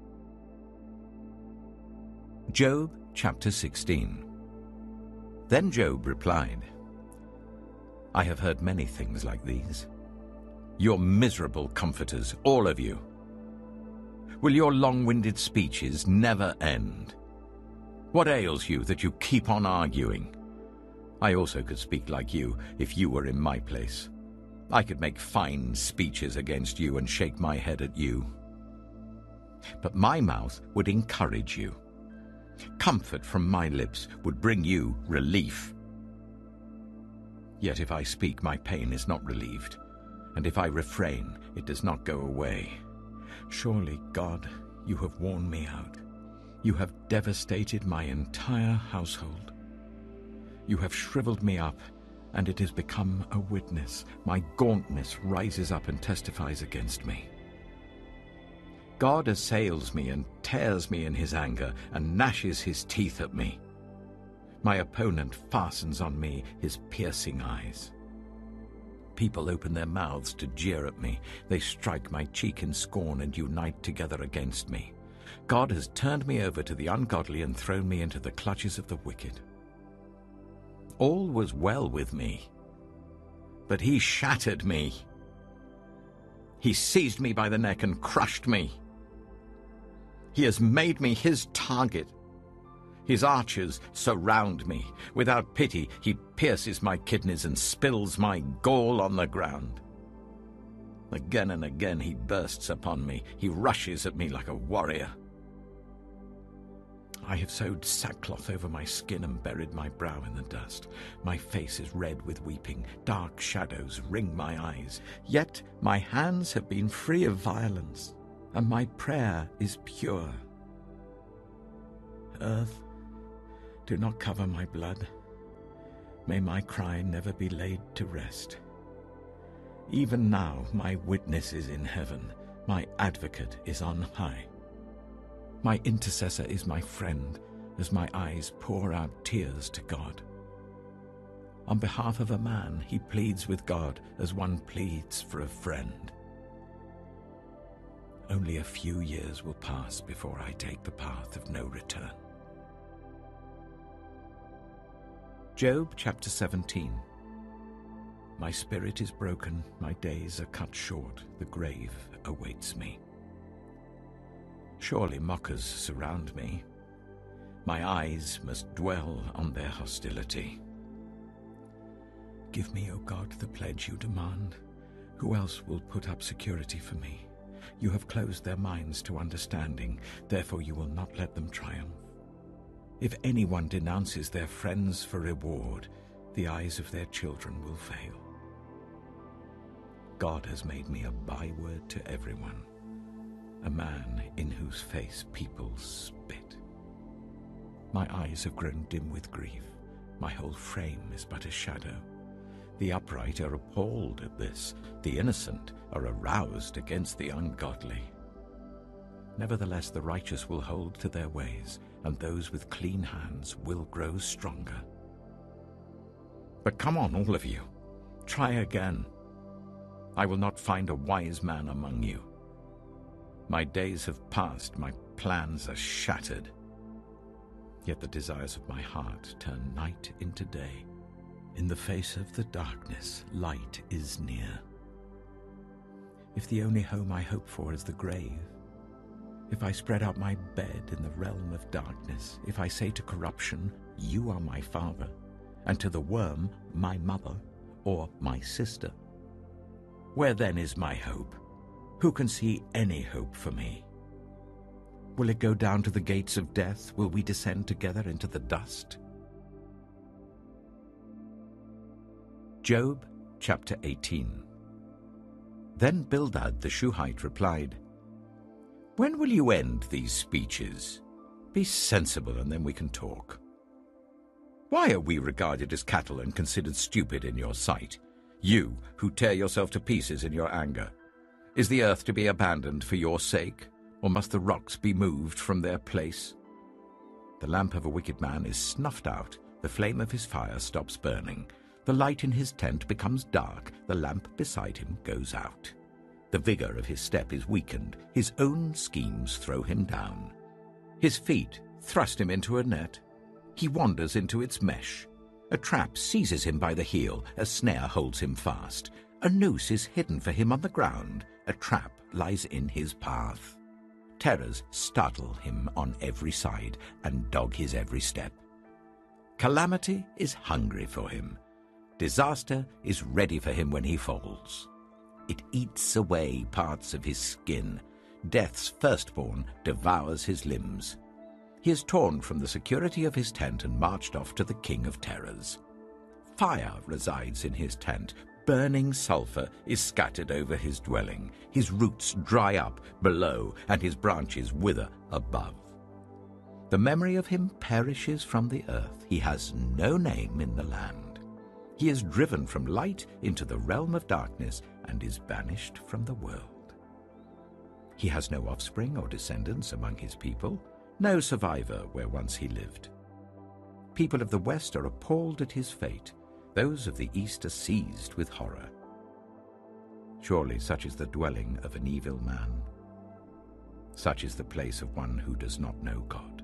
Job chapter 16. Then Job replied, I have heard many things like these. You're miserable comforters, all of you. Will your long-winded speeches never end? What ails you that you keep on arguing? I also could speak like you if you were in my place. I could make fine speeches against you and shake my head at you. But my mouth would encourage you. Comfort from my lips would bring you relief. Yet if I speak, my pain is not relieved, and if I refrain, it does not go away. Surely, God, you have worn me out. You have devastated my entire household. You have shriveled me up, and it has become a witness. My gauntness rises up and testifies against me. God assails me and tears me in his anger and gnashes his teeth at me. My opponent fastens on me his piercing eyes. People open their mouths to jeer at me. They strike my cheek in scorn and unite together against me. God has turned me over to the ungodly and thrown me into the clutches of the wicked. All was well with me, but he shattered me. He seized me by the neck and crushed me. He has made me his target. His archers surround me. Without pity, he pierces my kidneys and spills my gall on the ground. Again and again he bursts upon me. He rushes at me like a warrior. I have sewed sackcloth over my skin and buried my brow in the dust. My face is red with weeping. Dark shadows ring my eyes. Yet my hands have been free of violence, and my prayer is pure. Earth, do not cover my blood. May my cry never be laid to rest. Even now my witness is in heaven. My advocate is on high. My intercessor is my friend, as my eyes pour out tears to God. On behalf of a man, he pleads with God as one pleads for a friend. Only a few years will pass before I take the path of no return. Job chapter 17. My spirit is broken, my days are cut short, the grave awaits me. Surely mockers surround me. My eyes must dwell on their hostility. Give me, O God, the pledge you demand. Who else will put up security for me? You have closed their minds to understanding, therefore you will not let them triumph. If anyone denounces their friends for reward, the eyes of their children will fail. God has made me a byword to everyone, a man in whose face people spit. My eyes have grown dim with grief. My whole frame is but a shadow. The upright are appalled at this. The innocent are aroused against the ungodly. Nevertheless, the righteous will hold to their ways, and those with clean hands will grow stronger. But come on, all of you. Try again. I will not find a wise man among you. My days have passed, my plans are shattered. Yet the desires of my heart turn night into day. In the face of the darkness, light is near. If the only home I hope for is the grave, if I spread out my bed in the realm of darkness, if I say to corruption, you are my father, and to the worm, my mother, or my sister, where then is my hope? Who can see any hope for me? Will it go down to the gates of death? Will we descend together into the dust? Job chapter 18. Then Bildad the Shuhite replied, When will you end these speeches? Be sensible, and then we can talk. Why are we regarded as cattle and considered stupid in your sight? You, who tear yourself to pieces in your anger. Is the earth to be abandoned for your sake, or must the rocks be moved from their place? The lamp of a wicked man is snuffed out, the flame of his fire stops burning. The light in his tent becomes dark, the lamp beside him goes out. The vigor of his step is weakened, his own schemes throw him down. His feet thrust him into a net. He wanders into its mesh. A trap seizes him by the heel, a snare holds him fast. A noose is hidden for him on the ground, a trap lies in his path. Terrors startle him on every side and dog his every step. Calamity is hungry for him. Disaster is ready for him when he falls. It eats away parts of his skin. Death's firstborn devours his limbs. He is torn from the security of his tent and marched off to the king of terrors. Fire resides in his tent. Burning sulphur is scattered over his dwelling. His roots dry up below, and his branches wither above. The memory of him perishes from the earth. He has no name in the land. He is driven from light into the realm of darkness and is banished from the world. He has no offspring or descendants among his people, no survivor where once he lived. People of the west are appalled at his fate. Those of the east are seized with horror. Surely such is the dwelling of an evil man. Such is the place of one who does not know God.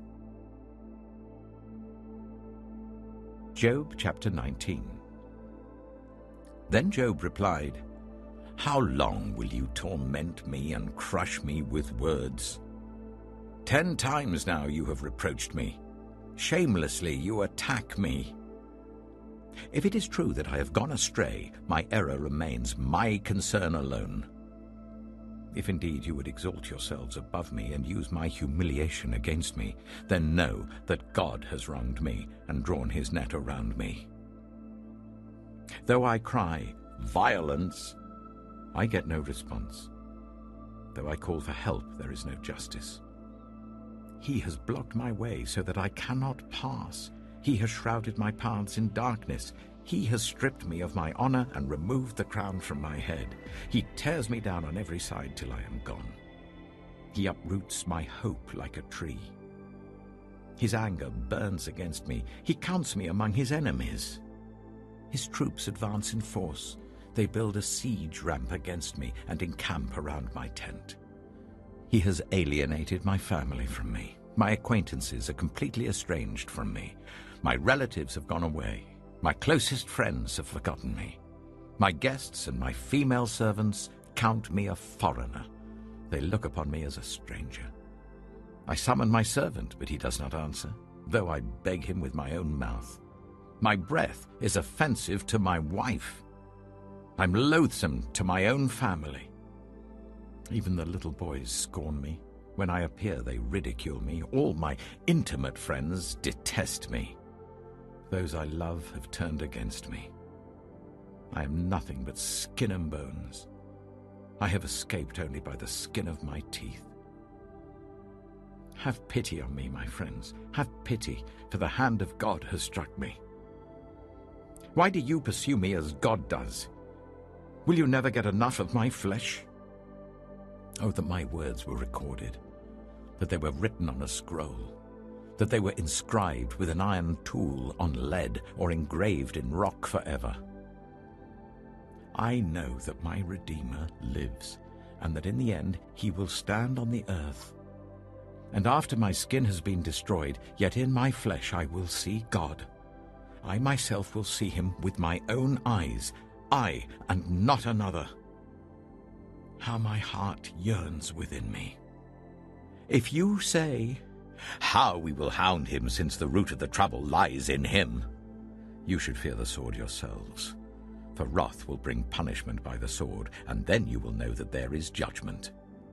Job chapter 19. Then Job replied, How long will you torment me and crush me with words? 10 times now you have reproached me. Shamelessly you attack me. If it is true that I have gone astray, my error remains my concern alone. If indeed you would exalt yourselves above me and use my humiliation against me, then know that God has wronged me and drawn his net around me. Though I cry, violence, I get no response. Though I call for help, there is no justice. He has blocked my way so that I cannot pass. He has shrouded my paths in darkness. He has stripped me of my honor and removed the crown from my head. He tears me down on every side till I am gone. He uproots my hope like a tree. His anger burns against me. He counts me among his enemies. His troops advance in force. They build a siege ramp against me and encamp around my tent. He has alienated my family from me. My acquaintances are completely estranged from me. My relatives have gone away. My closest friends have forgotten me. My guests and my female servants count me a foreigner. They look upon me as a stranger. I summon my servant, but he does not answer, though I beg him with my own mouth. My breath is offensive to my wife. I'm loathsome to my own family. Even the little boys scorn me. When I appear, they ridicule me. All my intimate friends detest me. Those I love have turned against me. I am nothing but skin and bones. I have escaped only by the skin of my teeth. Have pity on me, my friends. Have pity, for the hand of God has struck me. Why do you pursue me as God does? Will you never get enough of my flesh? Oh, that my words were recorded, that they were written on a scroll, that they were inscribed with an iron tool on lead or engraved in rock forever. I know that my Redeemer lives, and that in the end he will stand on the earth. And after my skin has been destroyed, yet in my flesh I will see God. I myself will see him with my own eyes, I and not another. How my heart yearns within me. If you say, "How we will hound him, since the root of the trouble lies in him," you should fear the sword yourselves. For wrath will bring punishment by the sword, and then you will know that there is judgment.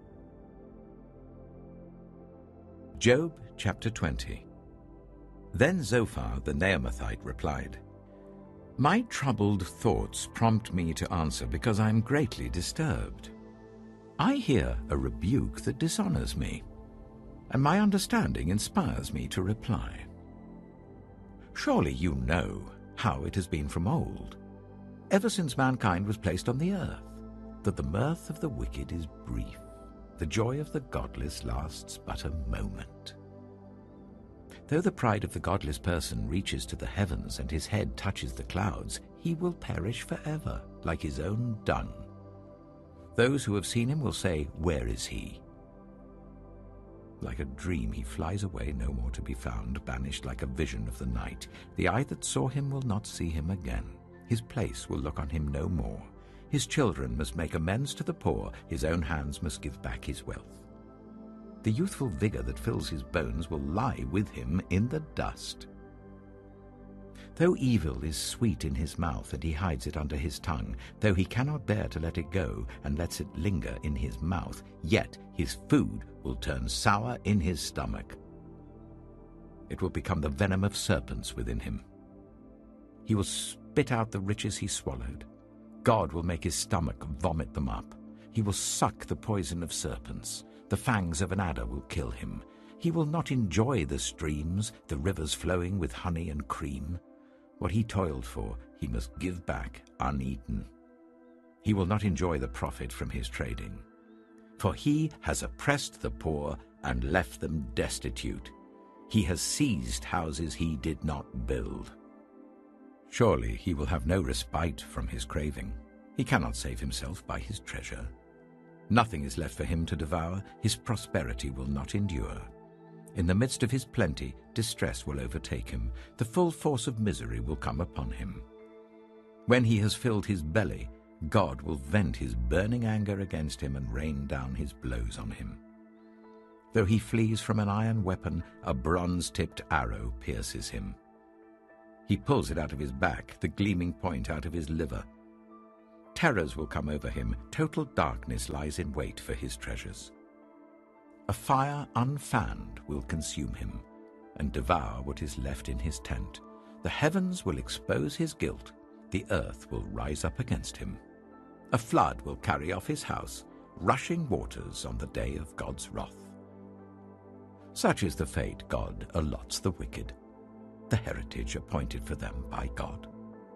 Job chapter 20. Then Zophar the Naamathite replied, "My troubled thoughts prompt me to answer because I am greatly disturbed. I hear a rebuke that dishonors me, and my understanding inspires me to reply. Surely you know how it has been from old, ever since mankind was placed on the earth, that the mirth of the wicked is brief, the joy of the godless lasts but a moment. Though the pride of the godless person reaches to the heavens and his head touches the clouds, he will perish forever, like his own dung. Those who have seen him will say, 'Where is he?' Like a dream he flies away, no more to be found, banished like a vision of the night. The eye that saw him will not see him again. His place will look on him no more. His children must make amends to the poor, his own hands must give back his wealth. The youthful vigor that fills his bones will lie with him in the dust. Though evil is sweet in his mouth and he hides it under his tongue, though he cannot bear to let it go and lets it linger in his mouth, yet his food will turn sour in his stomach. It will become the venom of serpents within him. He will spit out the riches he swallowed. God will make his stomach vomit them up. He will suck the poison of serpents. The fangs of an adder will kill him. He will not enjoy the streams, the rivers flowing with honey and cream. What he toiled for, he must give back uneaten. He will not enjoy the profit from his trading. For he has oppressed the poor and left them destitute. He has seized houses he did not build. Surely he will have no respite from his craving. He cannot save himself by his treasure. Nothing is left for him to devour. His prosperity will not endure. In the midst of his plenty, distress will overtake him. The full force of misery will come upon him. When he has filled his belly, God will vent his burning anger against him and rain down his blows on him. Though he flees from an iron weapon, a bronze-tipped arrow pierces him. He pulls it out of his back, the gleaming point out of his liver. Terrors will come over him. Total darkness lies in wait for his treasures. A fire unfanned will consume him and devour what is left in his tent. The heavens will expose his guilt. The earth will rise up against him. A flood will carry off his house, rushing waters on the day of God's wrath. Such is the fate God allots the wicked, the heritage appointed for them by God.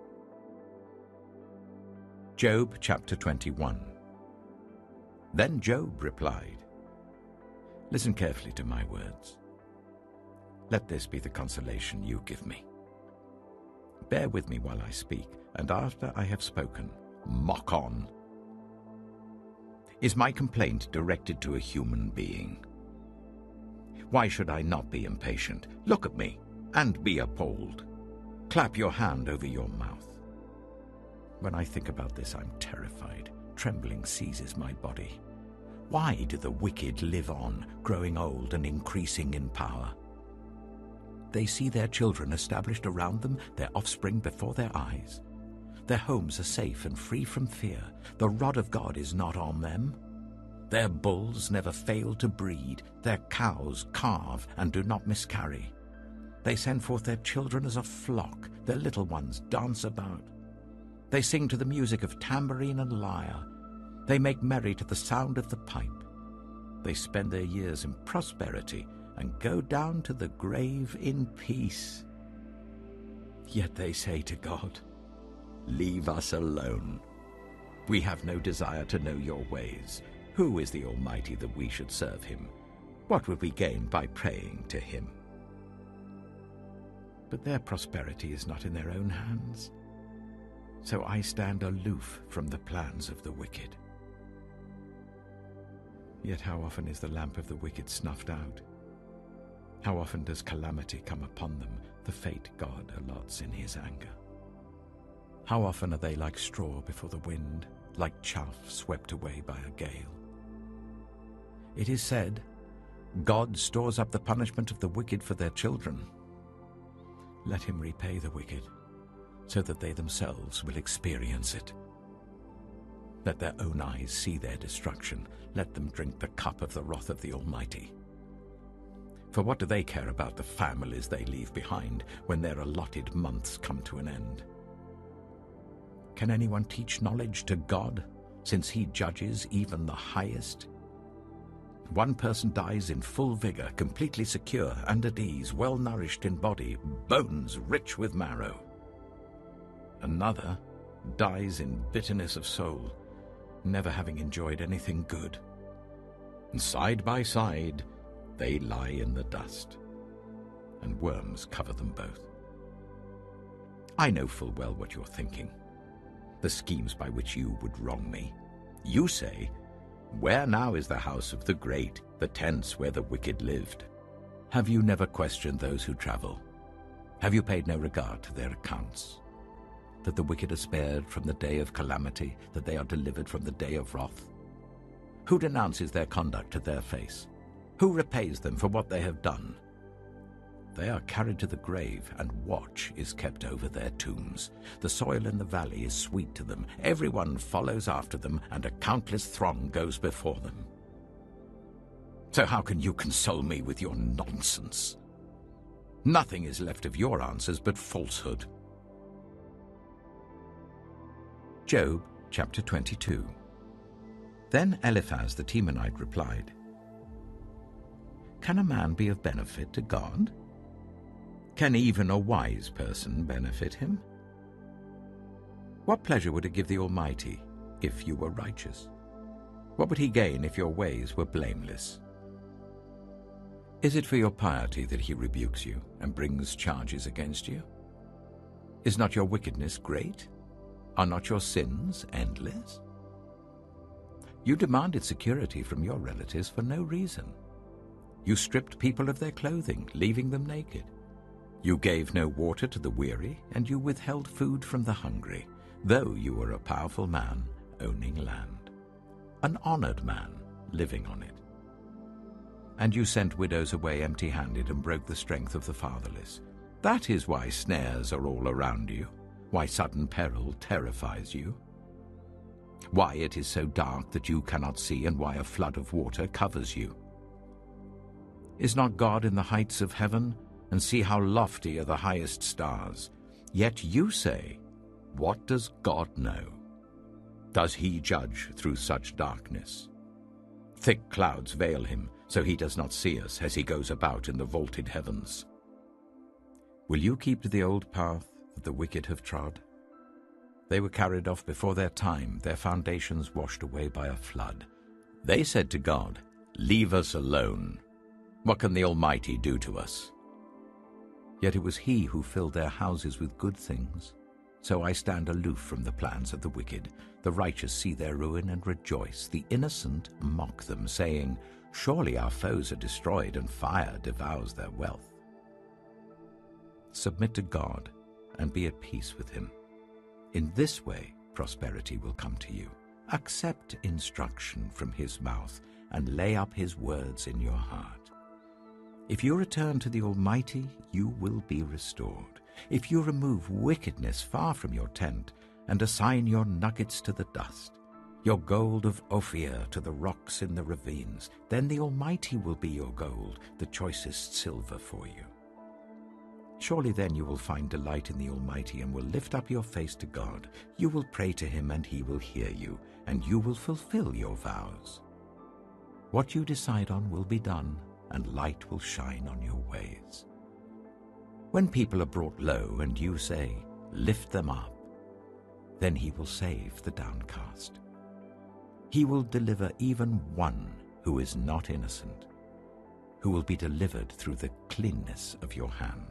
Job chapter 21. Then Job replied, "Listen carefully to my words. Let this be the consolation you give me. Bear with me while I speak, and after I have spoken, mock on. Is my complaint directed to a human being? Why should I not be impatient? Look at me and be appalled. Clap your hand over your mouth. When I think about this, I'm terrified. Trembling seizes my body. Why do the wicked live on, growing old and increasing in power? They see their children established around them, their offspring before their eyes. Their homes are safe and free from fear. The rod of God is not on them. Their bulls never fail to breed, their cows calve and do not miscarry. They send forth their children as a flock, their little ones dance about. They sing to the music of tambourine and lyre. They make merry to the sound of the pipe. They spend their years in prosperity and go down to the grave in peace. Yet they say to God, "Leave us alone. We have no desire to know your ways. Who is the Almighty that we should serve him? What would we gain by praying to him?" But their prosperity is not in their own hands. So I stand aloof from the plans of the wicked. Yet how often is the lamp of the wicked snuffed out? How often does calamity come upon them, the fate God allots in his anger? How often are they like straw before the wind, like chaff swept away by a gale? It is said, God stores up the punishment of the wicked for their children. Let him repay the wicked, so that they themselves will experience it. Let their own eyes see their destruction. Let them drink the cup of the wrath of the Almighty. For what do they care about the families they leave behind when their allotted months come to an end? Can anyone teach knowledge to God, since he judges even the highest? One person dies in full vigor, completely secure and at ease, well nourished in body, bones rich with marrow. Another dies in bitterness of soul, never having enjoyed anything good. And side by side, they lie in the dust, and worms cover them both. I know full well what you're thinking, the schemes by which you would wrong me. You say, "Where now is the house of the great, the tents where the wicked lived?" Have you never questioned those who travel? Have you paid no regard to their accounts? That the wicked are spared from the day of calamity, that they are delivered from the day of wrath? Who denounces their conduct to their face? Who repays them for what they have done? They are carried to the grave, and watch is kept over their tombs. The soil in the valley is sweet to them. Everyone follows after them, and a countless throng goes before them. So how can you console me with your nonsense? Nothing is left of your answers but falsehood. Job chapter 22. Then Eliphaz the Temanite replied, "Can a man be of benefit to God? Can even a wise person benefit him? What pleasure would it give the Almighty if you were righteous? What would he gain if your ways were blameless? Is it for your piety that he rebukes you and brings charges against you? Is not your wickedness great? Are not your sins endless? You demanded security from your relatives for no reason. You stripped people of their clothing, leaving them naked. You gave no water to the weary, and you withheld food from the hungry, though you were a powerful man owning land, an honored man living on it. And you sent widows away empty-handed and broke the strength of the fatherless. That is why snares are all around you, why sudden peril terrifies you, why it is so dark that you cannot see, and why a flood of water covers you. Is not God in the heights of heaven? And see how lofty are the highest stars. Yet you say, what does God know? Does he judge through such darkness? Thick clouds veil him, so he does not see us as he goes about in the vaulted heavens. Will you keep to the old path that the wicked have trod? They were carried off before their time, their foundations washed away by a flood. They said to God, "Leave us alone. What can the Almighty do to us?" Yet it was he who filled their houses with good things. So I stand aloof from the plans of the wicked. The righteous see their ruin and rejoice. The innocent mock them, saying, "Surely our foes are destroyed, and fire devours their wealth." Submit to God and be at peace with him. In this way prosperity will come to you. Accept instruction from his mouth and lay up his words in your heart. If you return to the Almighty, you will be restored. If you remove wickedness far from your tent and assign your nuggets to the dust, your gold of Ophir to the rocks in the ravines. Then the Almighty will be your gold, the choicest silver for you. Surely then you will find delight in the Almighty and will lift up your face to God. You will pray to him and he will hear you, and you will fulfill your vows. What you decide on will be done, and light will shine on your ways. When people are brought low and you say, "Lift them up," then he will save the downcast. He will deliver even one who is not innocent, who will be delivered through the cleanness of your hands.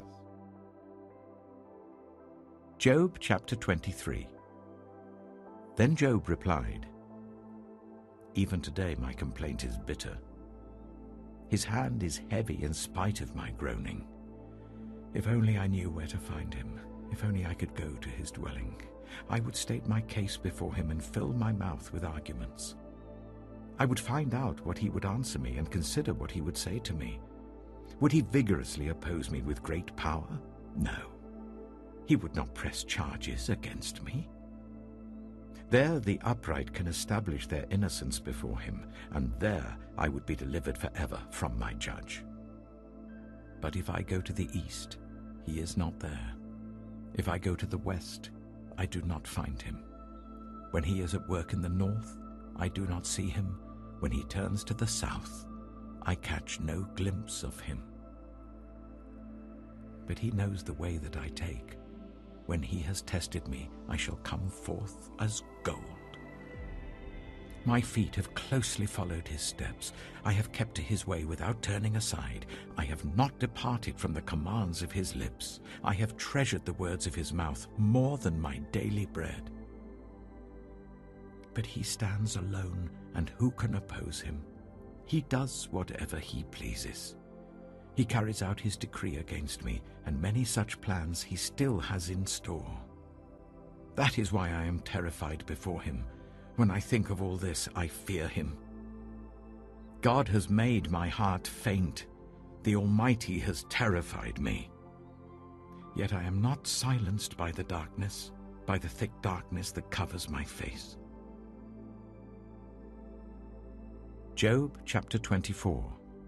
Job chapter 23. Then Job replied, "Even today my complaint is bitter. His hand is heavy in spite of my groaning. If only I knew where to find him, if only I could go to his dwelling, I would state my case before him and fill my mouth with arguments. I would find out what he would answer me and consider what he would say to me. Would he vigorously oppose me with great power? No. He would not press charges against me. There the upright can establish their innocence before him, and there I would be delivered forever from my judge. But if I go to the east, he is not there. If I go to the west, I do not find him. When he is at work in the north, I do not see him. When he turns to the south, I catch no glimpse of him. But he knows the way that I take. When he has tested me, I shall come forth as gold. My feet have closely followed his steps. I have kept to his way without turning aside. I have not departed from the commands of his lips. I have treasured the words of his mouth more than my daily bread. But he stands alone, and who can oppose him? He does whatever he pleases. He carries out his decree against me, and many such plans he still has in store. That is why I am terrified before him. When I think of all this, I fear him. God has made my heart faint. The Almighty has terrified me. Yet I am not silenced by the darkness, by the thick darkness that covers my face. Job chapter 24.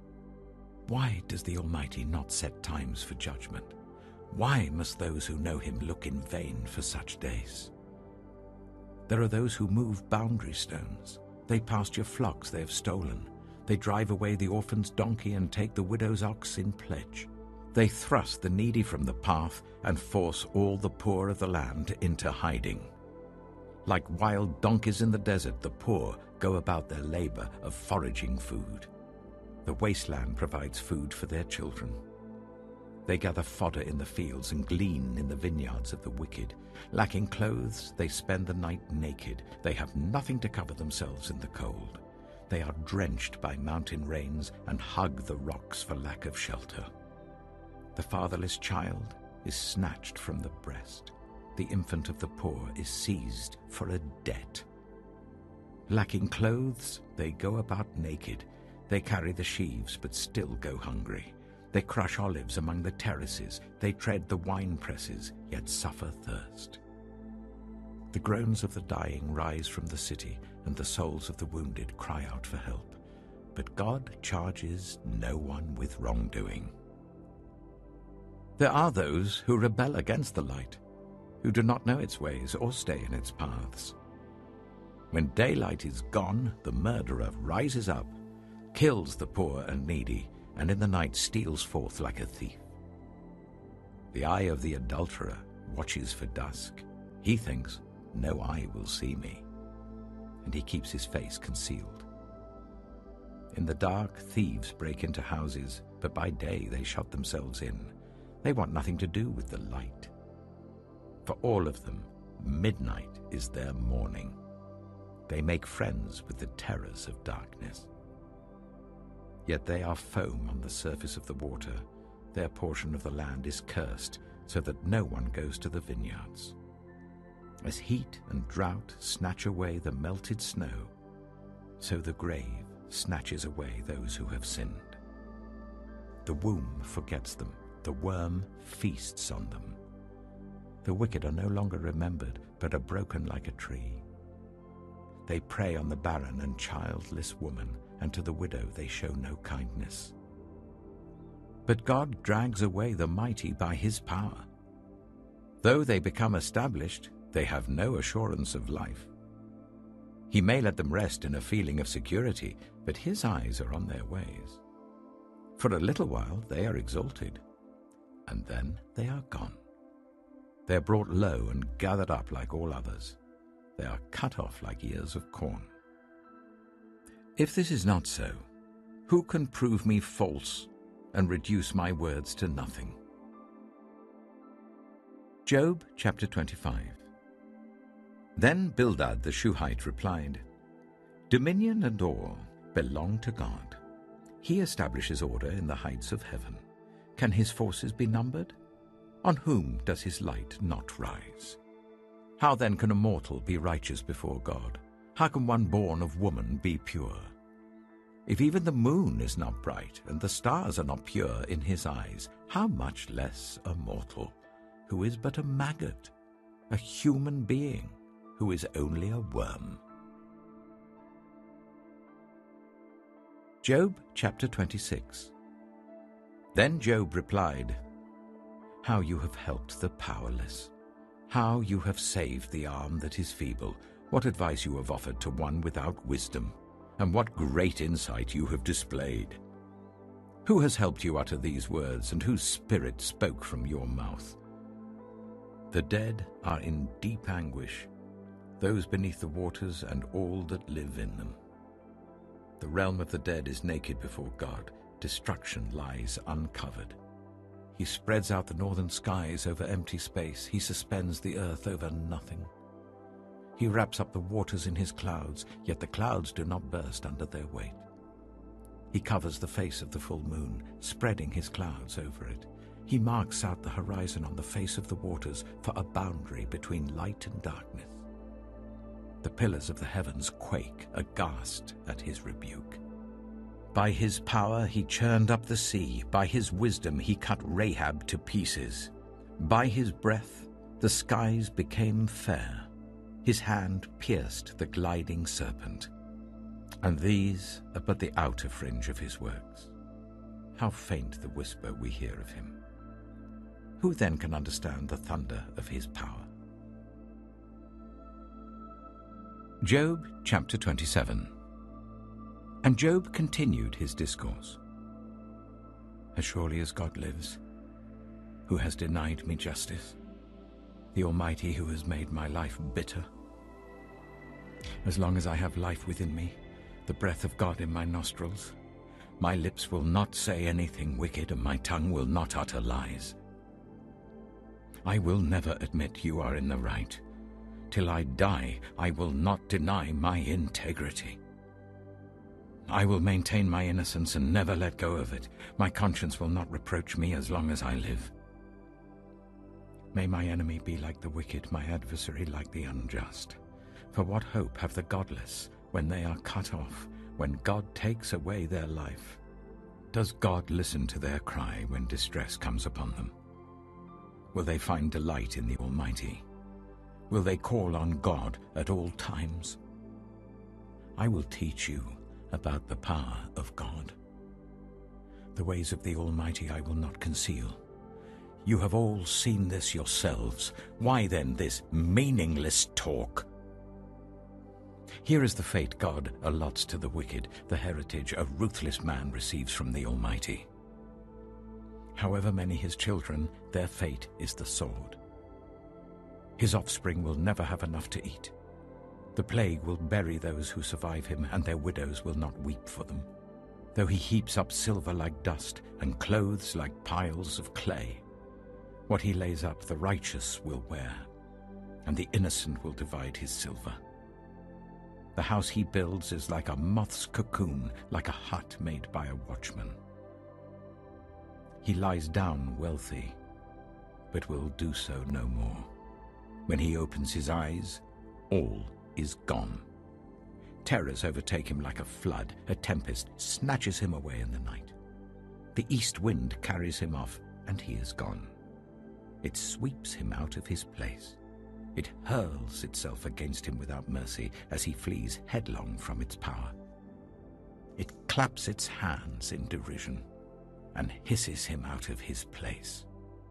Why does the Almighty not set times for judgment? Why must those who know him look in vain for such days? There are those who move boundary stones. They pasture flocks they have stolen. They drive away the orphan's donkey and take the widow's ox in pledge. They thrust the needy from the path and force all the poor of the land into hiding. Like wild donkeys in the desert, the poor go about their labor of foraging food. The wasteland provides food for their children. They gather fodder in the fields and glean in the vineyards of the wicked. Lacking clothes, they spend the night naked. They have nothing to cover themselves in the cold. They are drenched by mountain rains and hug the rocks for lack of shelter. The fatherless child is snatched from the breast. The infant of the poor is seized for a debt. Lacking clothes, they go about naked. They carry the sheaves, but still go hungry. They crush olives among the terraces. They tread the wine presses, yet suffer thirst. The groans of the dying rise from the city, and the souls of the wounded cry out for help. But God charges no one with wrongdoing. There are those who rebel against the light, who do not know its ways or stay in its paths. When daylight is gone, the murderer rises up, kills the poor and needy, and in the night steals forth like a thief. The eye of the adulterer watches for dusk. He thinks, "No eye will see me," and he keeps his face concealed. In the dark, thieves break into houses, but by day they shut themselves in. They want nothing to do with the light. For all of them, midnight is their morning. They make friends with the terrors of darkness. Yet they are foam on the surface of the water. Their portion of the land is cursed, so that no one goes to the vineyards. As heat and drought snatch away the melted snow, so the grave snatches away those who have sinned. The womb forgets them, the worm feasts on them. The wicked are no longer remembered, but are broken like a tree. They prey on the barren and childless woman, and to the widow they show no kindness. But God drags away the mighty by his power. Though they become established, they have no assurance of life. He may let them rest in a feeling of security, but his eyes are on their ways. For a little while they are exalted, and then they are gone. They are brought low and gathered up like all others. They are cut off like ears of corn. If this is not so, who can prove me false and reduce my words to nothing? Job chapter 25. Then Bildad the Shuhite replied, Dominion and all belong to God. He establishes order in the heights of heaven. Can his forces be numbered? On whom does his light not rise? How then can a mortal be righteous before God? How can one born of woman be pure? If even the moon is not bright and the stars are not pure in his eyes, how much less a mortal, who is but a maggot, a human being, who is only a worm. Job chapter 26. Then Job replied, How you have helped the powerless, how you have saved the arm that is feeble, what advice you have offered to one without wisdom, and what great insight you have displayed. Who has helped you utter these words, and whose spirit spoke from your mouth? The dead are in deep anguish, those beneath the waters and all that live in them. The realm of the dead is naked before God. Destruction lies uncovered. He spreads out the northern skies over empty space. He suspends the earth over nothing. He wraps up the waters in his clouds, yet the clouds do not burst under their weight. He covers the face of the full moon, spreading his clouds over it. He marks out the horizon on the face of the waters for a boundary between light and darkness. The pillars of the heavens quake, aghast at his rebuke. By his power he churned up the sea. By his wisdom he cut Rahab to pieces. By his breath the skies became fair. His hand pierced the gliding serpent. And these are but the outer fringe of his works. How faint the whisper we hear of him. Who then can understand the thunder of his power? Job chapter 27. And Job continued his discourse. As surely as God lives, who has denied me justice, the Almighty who has made my life bitter. As long as I have life within me, the breath of God in my nostrils, my lips will not say anything wicked, and my tongue will not utter lies. I will never admit you are in the right. Till I die, I will not deny my integrity. I will maintain my innocence and never let go of it. My conscience will not reproach me as long as I live. May my enemy be like the wicked, my adversary like the unjust. For what hope have the godless when they are cut off, when God takes away their life? Does God listen to their cry when distress comes upon them? Will they find delight in the Almighty? Will they call on God at all times? I will teach you about the power of God. The ways of the Almighty I will not conceal. You have all seen this yourselves. Why then this meaningless talk? Here is the fate God allots to the wicked, the heritage a ruthless man receives from the Almighty. However many his children, their fate is the sword. His offspring will never have enough to eat. The plague will bury those who survive him, and their widows will not weep for them. Though he heaps up silver like dust, and clothes like piles of clay, what he lays up the righteous will wear, and the innocent will divide his silver. The house he builds is like a moth's cocoon, like a hut made by a watchman. He lies down wealthy, but will do so no more. When he opens his eyes, all is gone. Terrors overtake him like a flood. A tempest snatches him away in the night. The east wind carries him off, and he is gone. It sweeps him out of his place. It hurls itself against him without mercy as he flees headlong from its power. It claps its hands in derision and hisses him out of his place.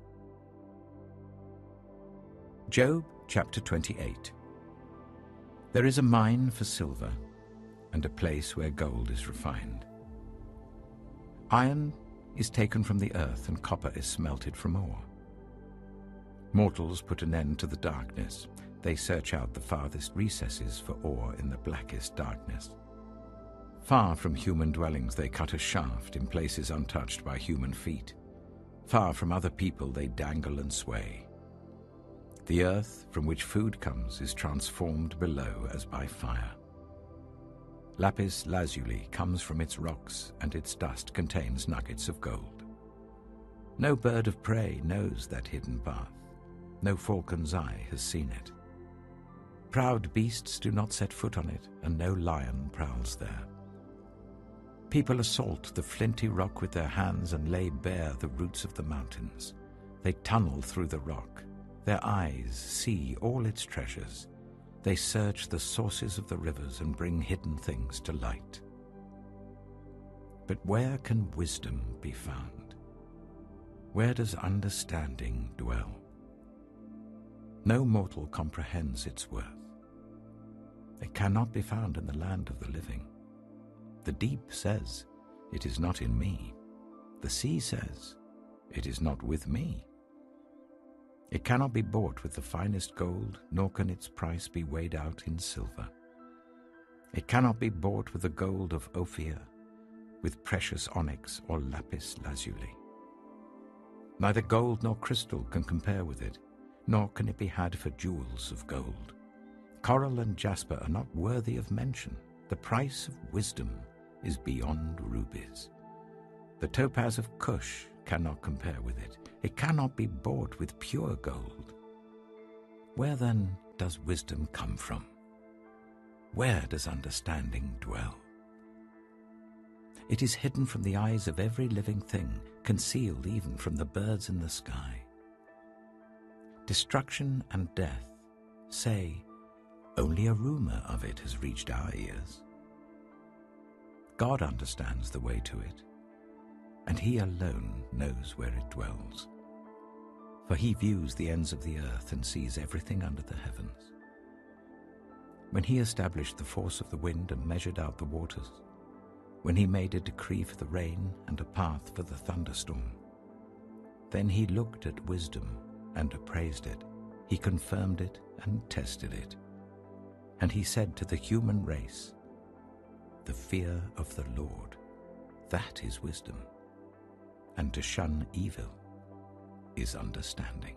Job chapter 28. There is a mine for silver and a place where gold is refined. Iron is taken from the earth and copper is smelted from ore. Mortals put an end to the darkness. They search out the farthest recesses for ore in the blackest darkness. Far from human dwellings they cut a shaft in places untouched by human feet. Far from other people they dangle and sway. The earth from which food comes is transformed below as by fire. Lapis lazuli comes from its rocks, and its dust contains nuggets of gold. No bird of prey knows that hidden path. No falcon's eye has seen it. Proud beasts do not set foot on it, and no lion prowls there. People assault the flinty rock with their hands and lay bare the roots of the mountains. They tunnel through the rock. Their eyes see all its treasures. They search the sources of the rivers and bring hidden things to light. But where can wisdom be found? Where does understanding dwell? No mortal comprehends its worth. It cannot be found in the land of the living. The deep says, "It is not in me." The sea says, "It is not with me." It cannot be bought with the finest gold, nor can its price be weighed out in silver. It cannot be bought with the gold of Ophir, with precious onyx or lapis lazuli. Neither gold nor crystal can compare with it, nor can it be had for jewels of gold. Coral and jasper are not worthy of mention. The price of wisdom is beyond rubies. The topaz of Cush cannot compare with it. It cannot be bought with pure gold. Where then does wisdom come from? Where does understanding dwell? It is hidden from the eyes of every living thing, concealed even from the birds in the sky. Destruction and death say, only a rumor of it has reached our ears. God understands the way to it, and he alone knows where it dwells. For he views the ends of the earth and sees everything under the heavens. When he established the force of the wind and measured out the waters, when he made a decree for the rain and a path for the thunderstorm, then he looked at wisdom and appraised it. He confirmed it and tested it. And he said to the human race, "The fear of the Lord, that is wisdom, and to shun evil is understanding."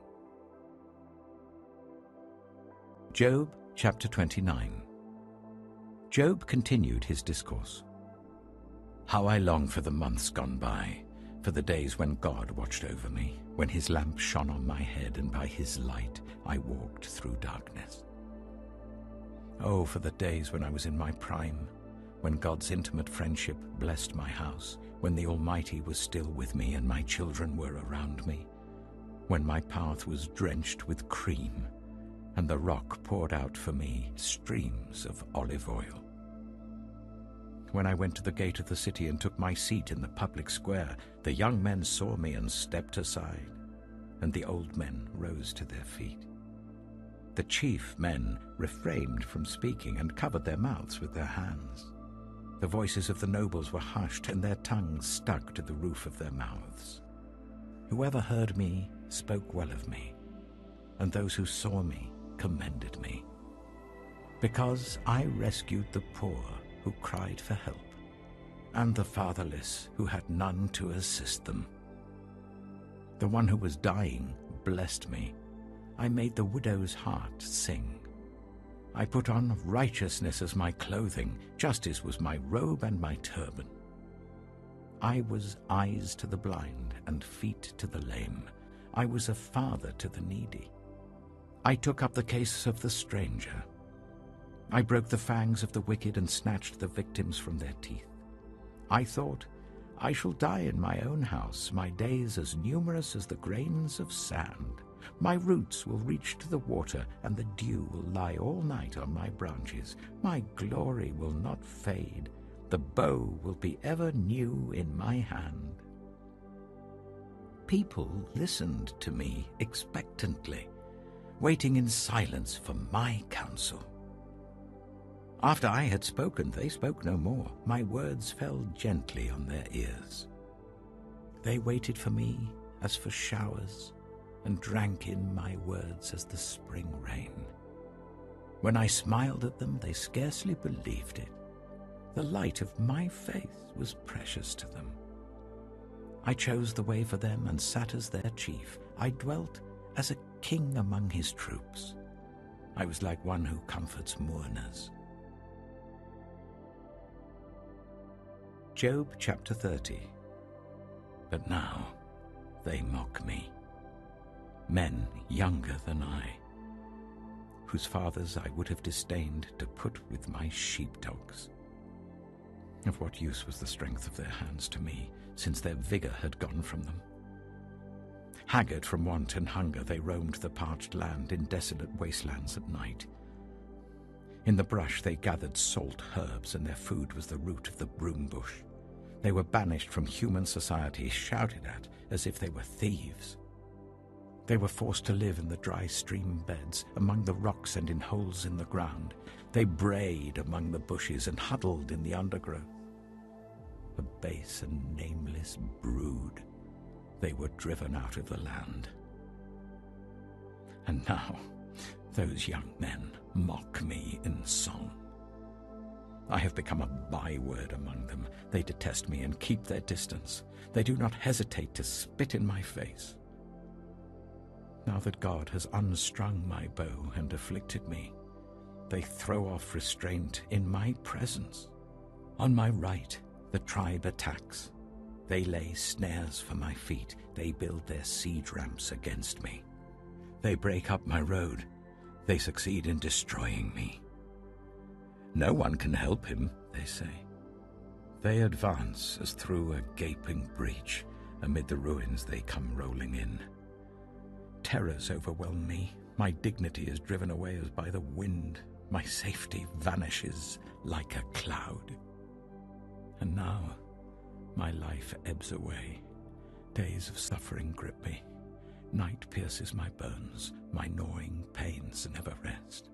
Job chapter 29. Job continued his discourse. How I long for the months gone by, for the days when God watched over me, when his lamp shone on my head and by his light I walked through darkness. Oh, for the days when I was in my prime, when God's intimate friendship blessed my house, when the Almighty was still with me and my children were around me, when my path was drenched with cream and the rock poured out for me streams of olive oil. When I went to the gate of the city and took my seat in the public square, the young men saw me and stepped aside, and the old men rose to their feet. The chief men refrained from speaking and covered their mouths with their hands. The voices of the nobles were hushed, and their tongues stuck to the roof of their mouths. Whoever heard me spoke well of me, and those who saw me commended me. Because I rescued the poor who cried for help, and the fatherless who had none to assist them. The one who was dying blessed me. I made the widow's heart sing. I put on righteousness as my clothing. Justice was my robe and my turban. I was eyes to the blind and feet to the lame. I was a father to the needy. I took up the case of the stranger. I broke the fangs of the wicked and snatched the victims from their teeth. I thought, I shall die in my own house, my days as numerous as the grains of sand. My roots will reach to the water, and the dew will lie all night on my branches. My glory will not fade. The bow will be ever new in my hand. People listened to me expectantly, waiting in silence for my counsel. After I had spoken, they spoke no more. My words fell gently on their ears. They waited for me as for showers, and drank in my words as the spring rain. When I smiled at them, they scarcely believed it. The light of my face was precious to them. I chose the way for them and sat as their chief. I dwelt as a king among his troops. I was like one who comforts mourners. Job chapter 30. But now they mock me, men younger than I, whose fathers I would have disdained to put with my sheepdogs. Of what use was the strength of their hands to me, since their vigor had gone from them? Haggard from want and hunger, they roamed the parched land in desolate wastelands at night. In the brush they gathered salt herbs, and their food was the root of the broom bush. They were banished from human society, shouted at as if they were thieves. They were forced to live in the dry stream beds, among the rocks and in holes in the ground. They brayed among the bushes and huddled in the undergrowth. A base and nameless brood, they were driven out of the land. And now those young men mock me in song. I have become a byword among them. They detest me and keep their distance. They do not hesitate to spit in my face. Now that God has unstrung my bow and afflicted me, they throw off restraint in my presence. On my right, the tribe attacks. They lay snares for my feet. They build their siege ramps against me. They break up my road. They succeed in destroying me. No one can help him, they say. They advance as through a gaping breach. Amid the ruins they come rolling in. Terrors overwhelm me. My dignity is driven away as by the wind. My safety vanishes like a cloud. And now my life ebbs away. Days of suffering grip me. Night pierces my bones. My gnawing pains never rest.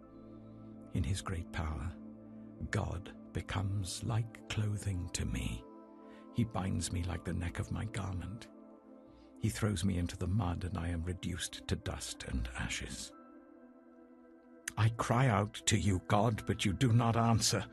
In his great power, God becomes like clothing to me. He binds me like the neck of my garment. He throws me into the mud, and I am reduced to dust and ashes. I cry out to you, God, but you do not answer.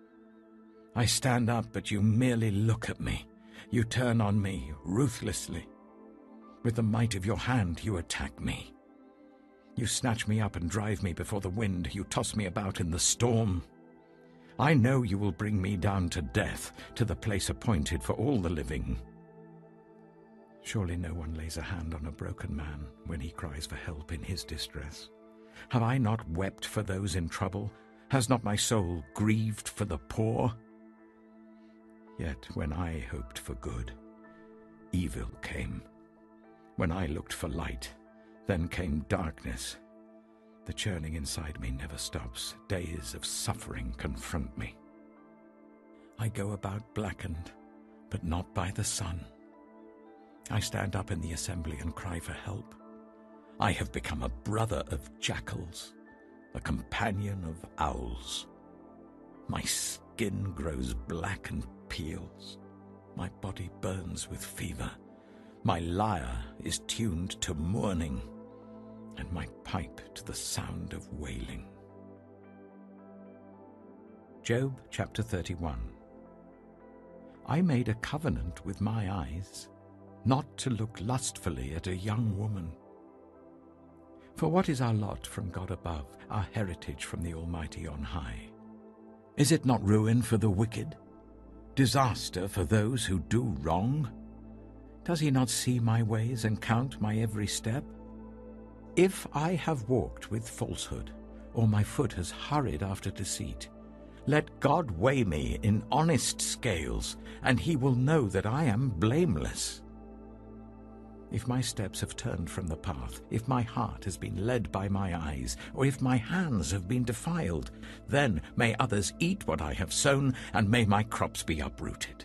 I stand up, but you merely look at me. You turn on me ruthlessly. With the might of your hand, you attack me. You snatch me up and drive me before the wind. You toss me about in the storm. I know you will bring me down to death, to the place appointed for all the living. Surely no one lays a hand on a broken man when he cries for help in his distress. Have I not wept for those in trouble? Has not my soul grieved for the poor? Yet when I hoped for good, evil came. When I looked for light, then came darkness. The churning inside me never stops. Days of suffering confront me. I go about blackened, but not by the sun. I stand up in the assembly and cry for help. I have become a brother of jackals, a companion of owls. My skin grows black and peels. My body burns with fever. My lyre is tuned to mourning, and my pipe to the sound of wailing. Job chapter 31. I made a covenant with my eyes, not to look lustfully at a young woman. For what is our lot from God above, our heritage from the Almighty on high? Is it not ruin for the wicked? Disaster for those who do wrong? Does he not see my ways and count my every step? If I have walked with falsehood, or my foot has hurried after deceit, let God weigh me in honest scales, and he will know that I am blameless. If my steps have turned from the path, if my heart has been led by my eyes, or if my hands have been defiled, then may others eat what I have sown, and may my crops be uprooted.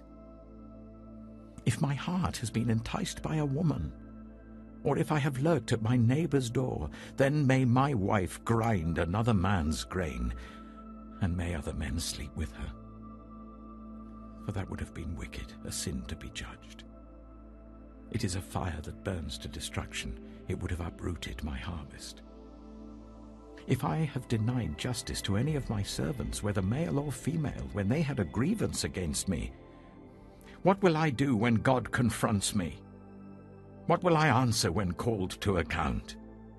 If my heart has been enticed by a woman, or if I have lurked at my neighbor's door, then may my wife grind another man's grain, and may other men sleep with her. For that would have been wicked, a sin to be judged. It is a fire that burns to destruction. It would have uprooted my harvest. If I have denied justice to any of my servants, whether male or female, when they had a grievance against me, what will I do when God confronts me? What will I answer when called to account?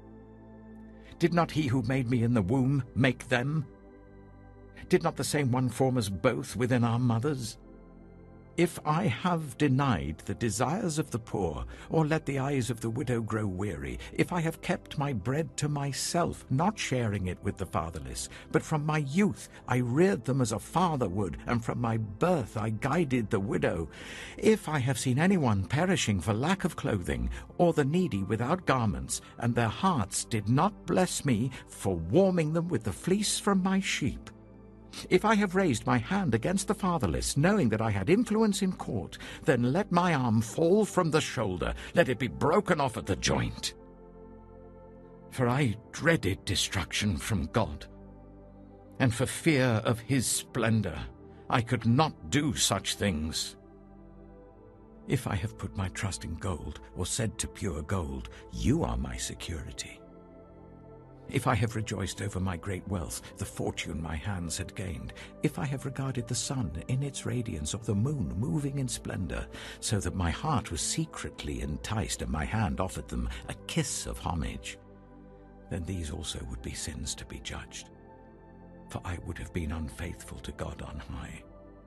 Did not he who made me in the womb make them? Did not the same one form us both within our mothers? If I have denied the desires of the poor, or let the eyes of the widow grow weary, if I have kept my bread to myself, not sharing it with the fatherless, but from my youth I reared them as a father would, and from my birth I guided the widow, if I have seen anyone perishing for lack of clothing, or the needy without garments, and their hearts did not bless me for warming them with the fleece from my sheep, if I have raised my hand against the fatherless, knowing that I had influence in court, then let my arm fall from the shoulder, let it be broken off at the joint. For I dreaded destruction from God, and for fear of his splendor I could not do such things. If I have put my trust in gold, or said to pure gold, you are my security, if I have rejoiced over my great wealth, the fortune my hands had gained, if I have regarded the sun in its radiance, or the moon moving in splendor, so that my heart was secretly enticed and my hand offered them a kiss of homage, then these also would be sins to be judged, for I would have been unfaithful to God on high.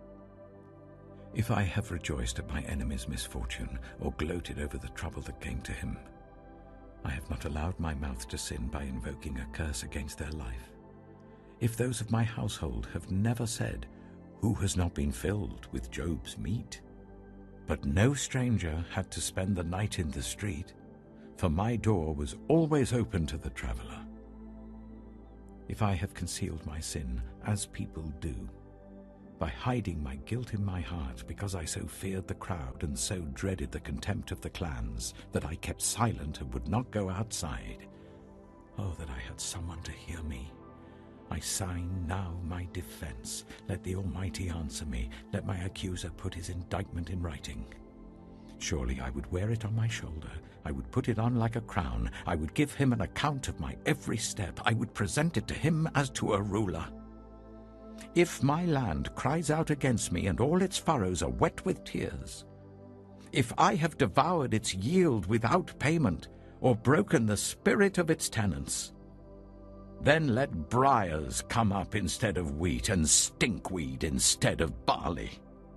If I have rejoiced at my enemy's misfortune, or gloated over the trouble that came to him, I have not allowed my mouth to sin by invoking a curse against their life. If those of my household have never said, who has not been filled with Job's meat? But no stranger had to spend the night in the street, for my door was always open to the traveler. If I have concealed my sin, as people do, by hiding my guilt in my heart, because I so feared the crowd and so dreaded the contempt of the clans, that I kept silent and would not go outside. Oh, that I had someone to hear me. I sign now my defense. Let the Almighty answer me. Let my accuser put his indictment in writing. Surely I would wear it on my shoulder. I would put it on like a crown. I would give him an account of my every step. I would present it to him as to a ruler. If my land cries out against me and all its furrows are wet with tears, if I have devoured its yield without payment, or broken the spirit of its tenants, then let briars come up instead of wheat, and stinkweed instead of barley.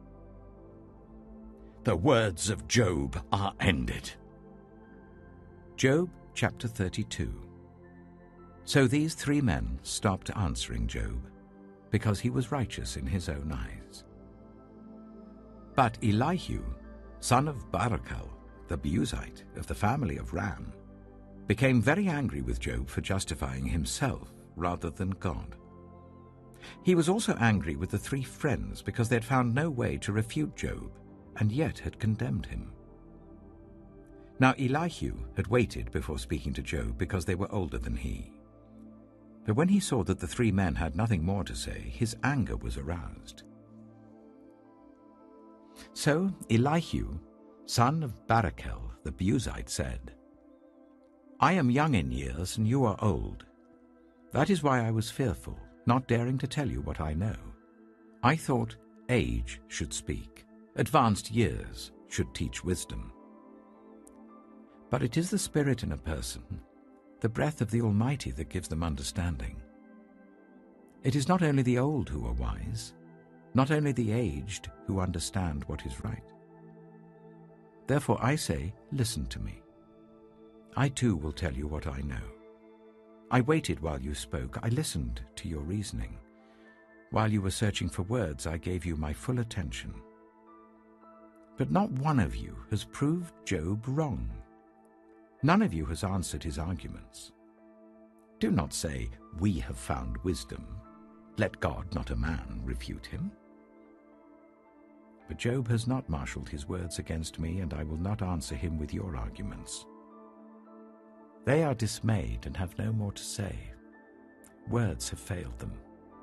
The words of Job are ended. Job chapter 32. So these three men stopped answering Job, because he was righteous in his own eyes. But Elihu, son of Barachel, the Buzite of the family of Ram, became very angry with Job for justifying himself rather than God. He was also angry with the three friends because they had found no way to refute Job, and yet had condemned him. Now Elihu had waited before speaking to Job because they were older than he. But when he saw that the three men had nothing more to say, his anger was aroused. So Elihu, son of Barachel the Buzite, said, I am young in years, and you are old. That is why I was fearful, not daring to tell you what I know. I thought age should speak, advanced years should teach wisdom. But it is the spirit in a person, the breath of the Almighty, that gives them understanding. It is not only the old who are wise, not only the aged who understand what is right. Therefore I say, listen to me. I too will tell you what I know. I waited while you spoke. I listened to your reasoning. While you were searching for words, I gave you my full attention. But not one of you has proved Job wrong. None of you has answered his arguments. Do not say, 'We have found wisdom.' Let God, not a man, refute him. But Job has not marshaled his words against me, and I will not answer him with your arguments. They are dismayed and have no more to say. Words have failed them.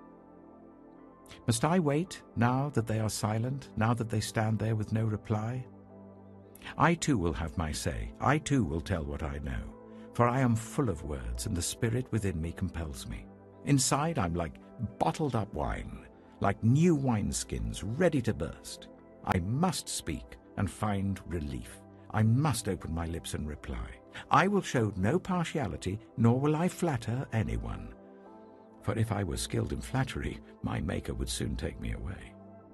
Must I wait, now that they are silent, now that they stand there with no reply? I too will have my say. I too will tell what I know. For I am full of words, and the spirit within me compels me. Inside I'm like bottled-up wine, like new wineskins ready to burst. I must speak and find relief. I must open my lips and reply. I will show no partiality, nor will I flatter anyone. For if I were skilled in flattery, my Maker would soon take me away.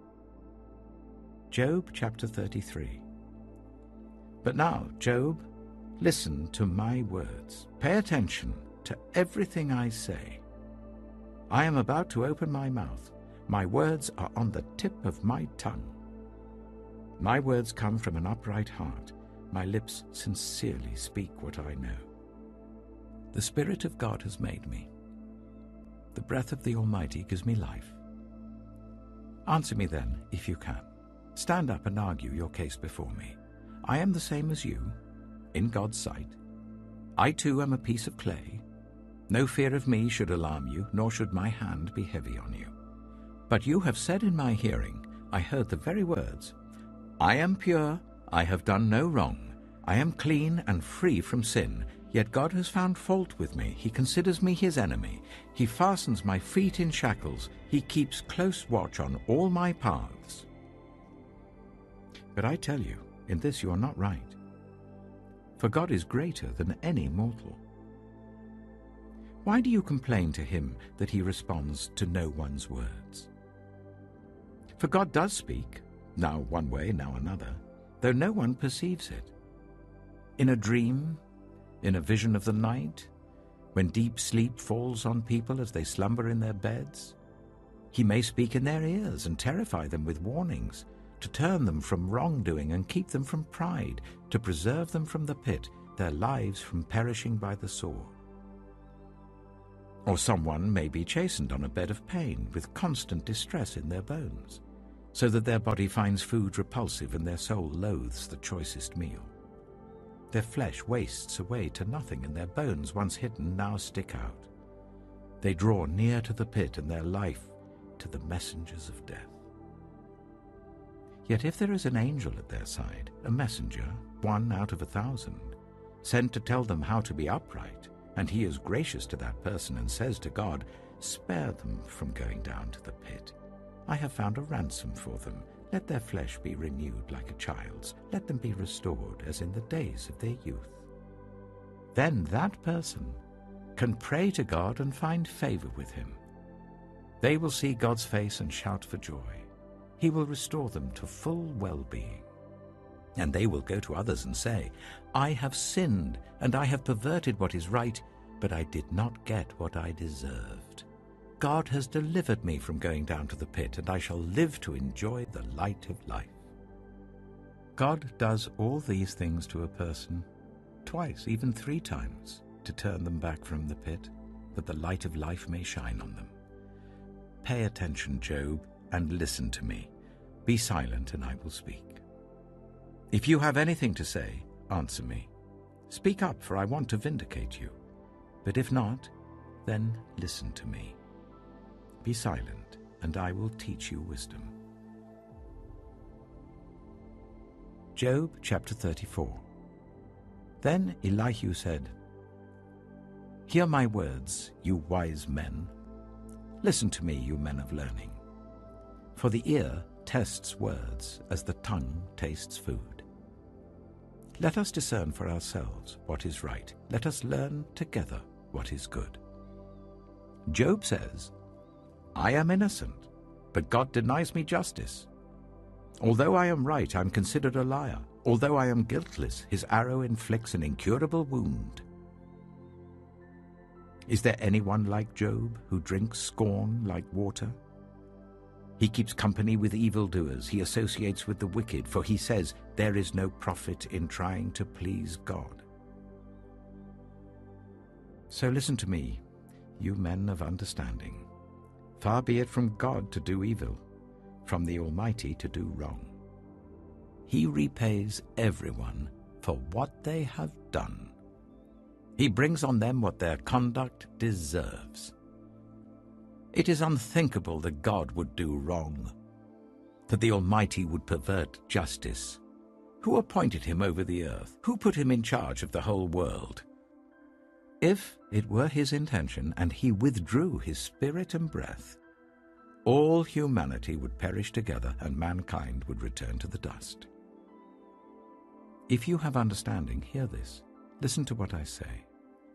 Job chapter 33. But now, Job, listen to my words. Pay attention to everything I say. I am about to open my mouth. My words are on the tip of my tongue. My words come from an upright heart. My lips sincerely speak what I know. The Spirit of God has made me. The breath of the Almighty gives me life. Answer me then, if you can. Stand up and argue your case before me. I am the same as you, in God's sight. I too am a piece of clay. No fear of me should alarm you, nor should my hand be heavy on you. But you have said in my hearing, I heard the very words, I am pure, I have done no wrong. I am clean and free from sin. Yet God has found fault with me. He considers me his enemy. He fastens my feet in shackles. He keeps close watch on all my paths. But I tell you, in this you are not right. For God is greater than any mortal. Why do you complain to him that he responds to no one's words? For God does speak, now one way, now another, though no one perceives it. In a dream, in a vision of the night, when deep sleep falls on people as they slumber in their beds, he may speak in their ears and terrify them with warnings, to turn them from wrongdoing and keep them from pride, to preserve them from the pit, their lives from perishing by the sword. Or someone may be chastened on a bed of pain, with constant distress in their bones, so that their body finds food repulsive and their soul loathes the choicest meal. Their flesh wastes away to nothing, and their bones, once hidden, now stick out. They draw near to the pit, and their life to the messengers of death. Yet if there is an angel at their side, a messenger, 1 out of 1,000, sent to tell them how to be upright, and he is gracious to that person and says to God, spare them from going down to the pit. I have found a ransom for them. Let their flesh be renewed like a child's. Let them be restored as in the days of their youth. Then that person can pray to God and find favor with him. They will see God's face and shout for joy. He will restore them to full well-being. And they will go to others and say, I have sinned, and I have perverted what is right, but I did not get what I deserved. God has delivered me from going down to the pit, and I shall live to enjoy the light of life. God does all these things to a person, twice, even 3 times, to turn them back from the pit, that the light of life may shine on them. Pay attention, Job, and listen to me. Be silent, and I will speak. If you have anything to say, answer me. Speak up, for I want to vindicate you. But if not, then listen to me. Be silent, and I will teach you wisdom. Job chapter 34. Then Elihu said, Hear my words, you wise men. Listen to me, you men of learning. For the ear tests words as the tongue tastes food. Let us discern for ourselves what is right. Let us learn together what is good. Job says, I am innocent, but God denies me justice. Although I am right, I am considered a liar. Although I am guiltless, his arrow inflicts an incurable wound. Is there anyone like Job who drinks scorn like water? He keeps company with evildoers. He associates with the wicked, for he says, there is no profit in trying to please God. So listen to me, you men of understanding. Far be it from God to do evil, from the Almighty to do wrong. He repays everyone for what they have done. He brings on them what their conduct deserves. It is unthinkable that God would do wrong, that the Almighty would pervert justice. Who appointed him over the earth? Who put him in charge of the whole world? If it were his intention and he withdrew his spirit and breath, all humanity would perish together and mankind would return to the dust. If you have understanding, hear this. Listen to what I say.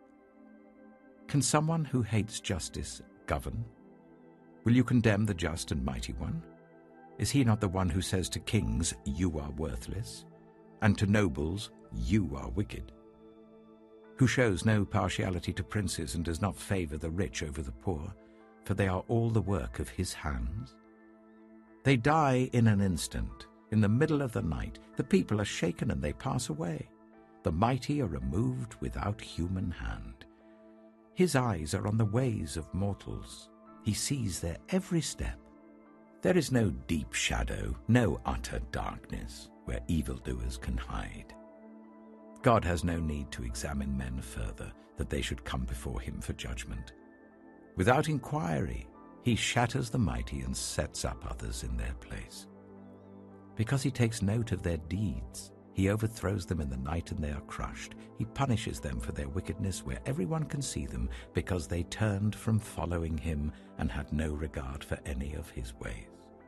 Can someone who hates justice govern? Will you condemn the just and mighty one? Is he not the one who says to kings, "You are worthless," and to nobles, "You are wicked"? Who shows no partiality to princes and does not favor the rich over the poor, for they are all the work of his hands? They die in an instant. In the middle of the night, the people are shaken and they pass away. The mighty are removed without human hand. His eyes are on the ways of mortals. He sees their every step. There is no deep shadow, no utter darkness where evildoers can hide. God has no need to examine men further, that they should come before him for judgment. Without inquiry, he shatters the mighty and sets up others in their place. Because he takes note of their deeds, he overthrows them in the night and they are crushed. He punishes them for their wickedness where everyone can see them, because they turned from following him and had no regard for any of his ways.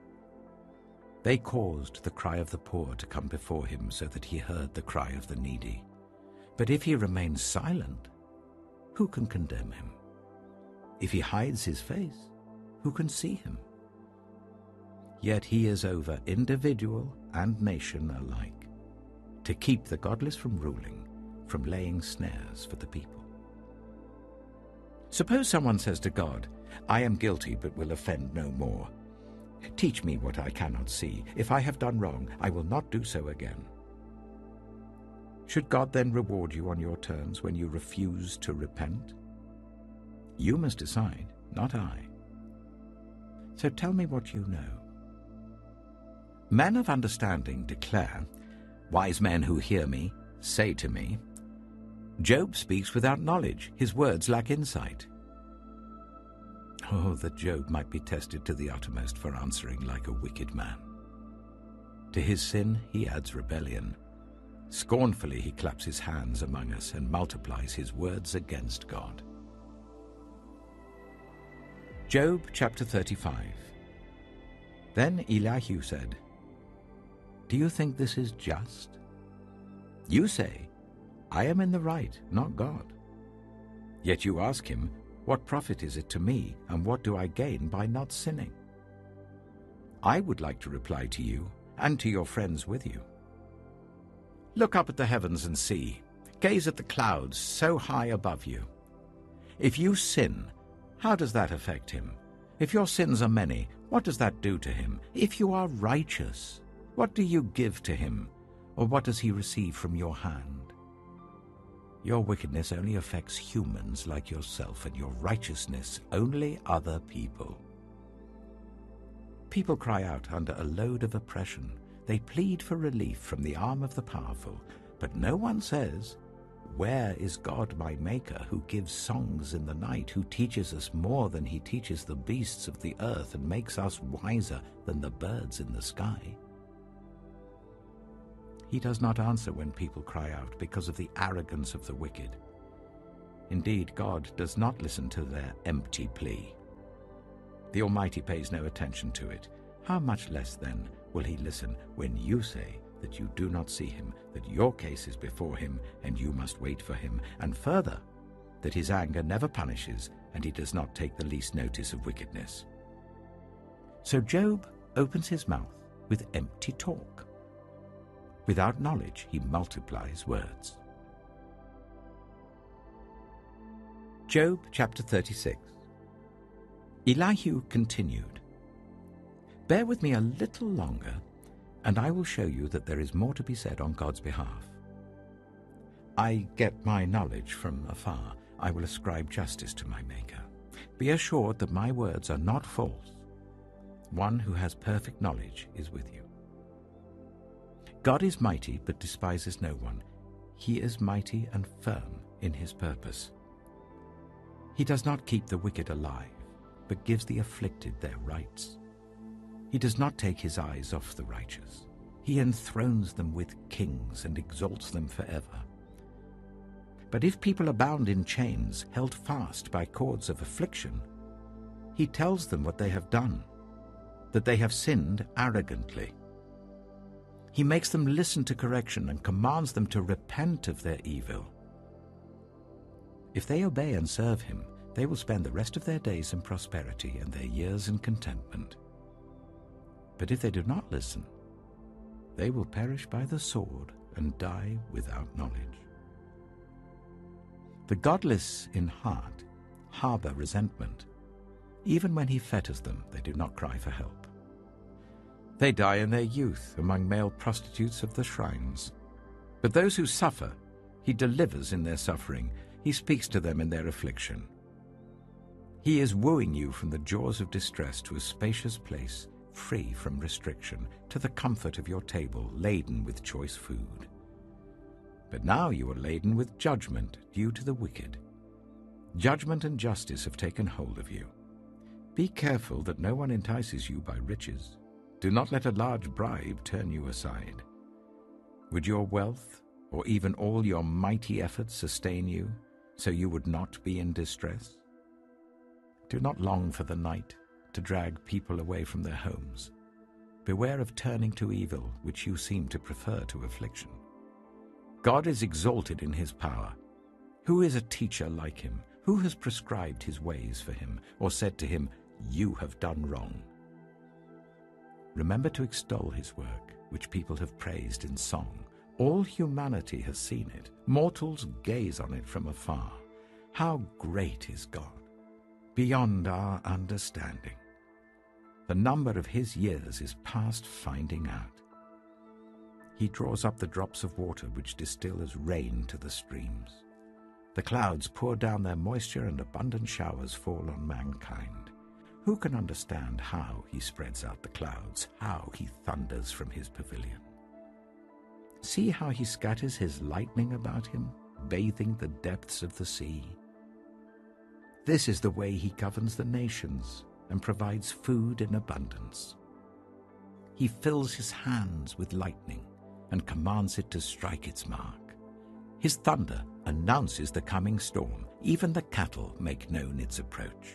They caused the cry of the poor to come before him so that he heard the cry of the needy. But if he remains silent, who can condemn him? If he hides his face, who can see him? Yet he is over individual and nation alike, to keep the godless from ruling, from laying snares for the people. Suppose someone says to God, "I am guilty but will offend no more. Teach me what I cannot see. If I have done wrong, I will not do so again." Should God then reward you on your terms when you refuse to repent? You must decide, not I. So tell me what you know. Men of understanding declare, wise men who hear me say to me, Job speaks without knowledge, his words lack insight. Oh, that Job might be tested to the uttermost for answering like a wicked man. To his sin he adds rebellion. Scornfully he claps his hands among us and multiplies his words against God. Job chapter 35. Then Elihu said, "Do you think this is just? You say, I am in the right, not God. Yet you ask him, what profit is it to me, and what do I gain by not sinning? I would like to reply to you, and to your friends with you. Look up at the heavens and see. Gaze at the clouds so high above you. If you sin, how does that affect him? If your sins are many, what does that do to him? If you are righteous, what do you give to him, or what does he receive from your hand? Your wickedness only affects humans like yourself, and your righteousness only other people. People cry out under a load of oppression. They plead for relief from the arm of the powerful, but no one says, where is God my Maker, who gives songs in the night, who teaches us more than he teaches the beasts of the earth, and makes us wiser than the birds in the sky? He does not answer when people cry out because of the arrogance of the wicked. Indeed, God does not listen to their empty plea. The Almighty pays no attention to it. How much less, then, will he listen when you say that you do not see him, that your case is before him, and you must wait for him, and further, that his anger never punishes, and he does not take the least notice of wickedness? So Job opens his mouth with empty talk. Without knowledge, he multiplies words. Job chapter 36. Elihu continued, Bear with me a little longer, and I will show you that there is more to be said on God's behalf. I get my knowledge from afar. I will ascribe justice to my Maker. Be assured that my words are not false. One who has perfect knowledge is with you. God is mighty, but despises no one. He is mighty and firm in his purpose. He does not keep the wicked alive, but gives the afflicted their rights. He does not take his eyes off the righteous. He enthrones them with kings and exalts them forever. But if people are bound in chains, held fast by cords of affliction, he tells them what they have done, that they have sinned arrogantly. He makes them listen to correction and commands them to repent of their evil. If they obey and serve him, they will spend the rest of their days in prosperity and their years in contentment. But if they do not listen, they will perish by the sword and die without knowledge. The godless in heart harbor resentment. Even when he fetters them, they do not cry for help. They die in their youth among male prostitutes of the shrines. But those who suffer, he delivers in their suffering. He speaks to them in their affliction. He is wooing you from the jaws of distress to a spacious place, free from restriction, to the comfort of your table, laden with choice food. But now you are laden with judgment due to the wicked. Judgment and justice have taken hold of you. Be careful that no one entices you by riches. Do not let a large bribe turn you aside. Would your wealth, or even all your mighty efforts, sustain you, so you would not be in distress? Do not long for the night to drag people away from their homes. Beware of turning to evil, which you seem to prefer to affliction. God is exalted in his power. Who is a teacher like him? Who has prescribed his ways for him, or said to him, "You have done wrong"? Remember to extol his work, which people have praised in song. All humanity has seen it. Mortals gaze on it from afar. How great is God, beyond our understanding. The number of his years is past finding out. He draws up the drops of water which distill as rain to the streams. The clouds pour down their moisture and abundant showers fall on mankind. Who can understand how he spreads out the clouds, how he thunders from his pavilion? See how he scatters his lightning about him, bathing the depths of the sea. This is the way he governs the nations and provides food in abundance. He fills his hands with lightning and commands it to strike its mark. His thunder announces the coming storm. Even the cattle make known its approach.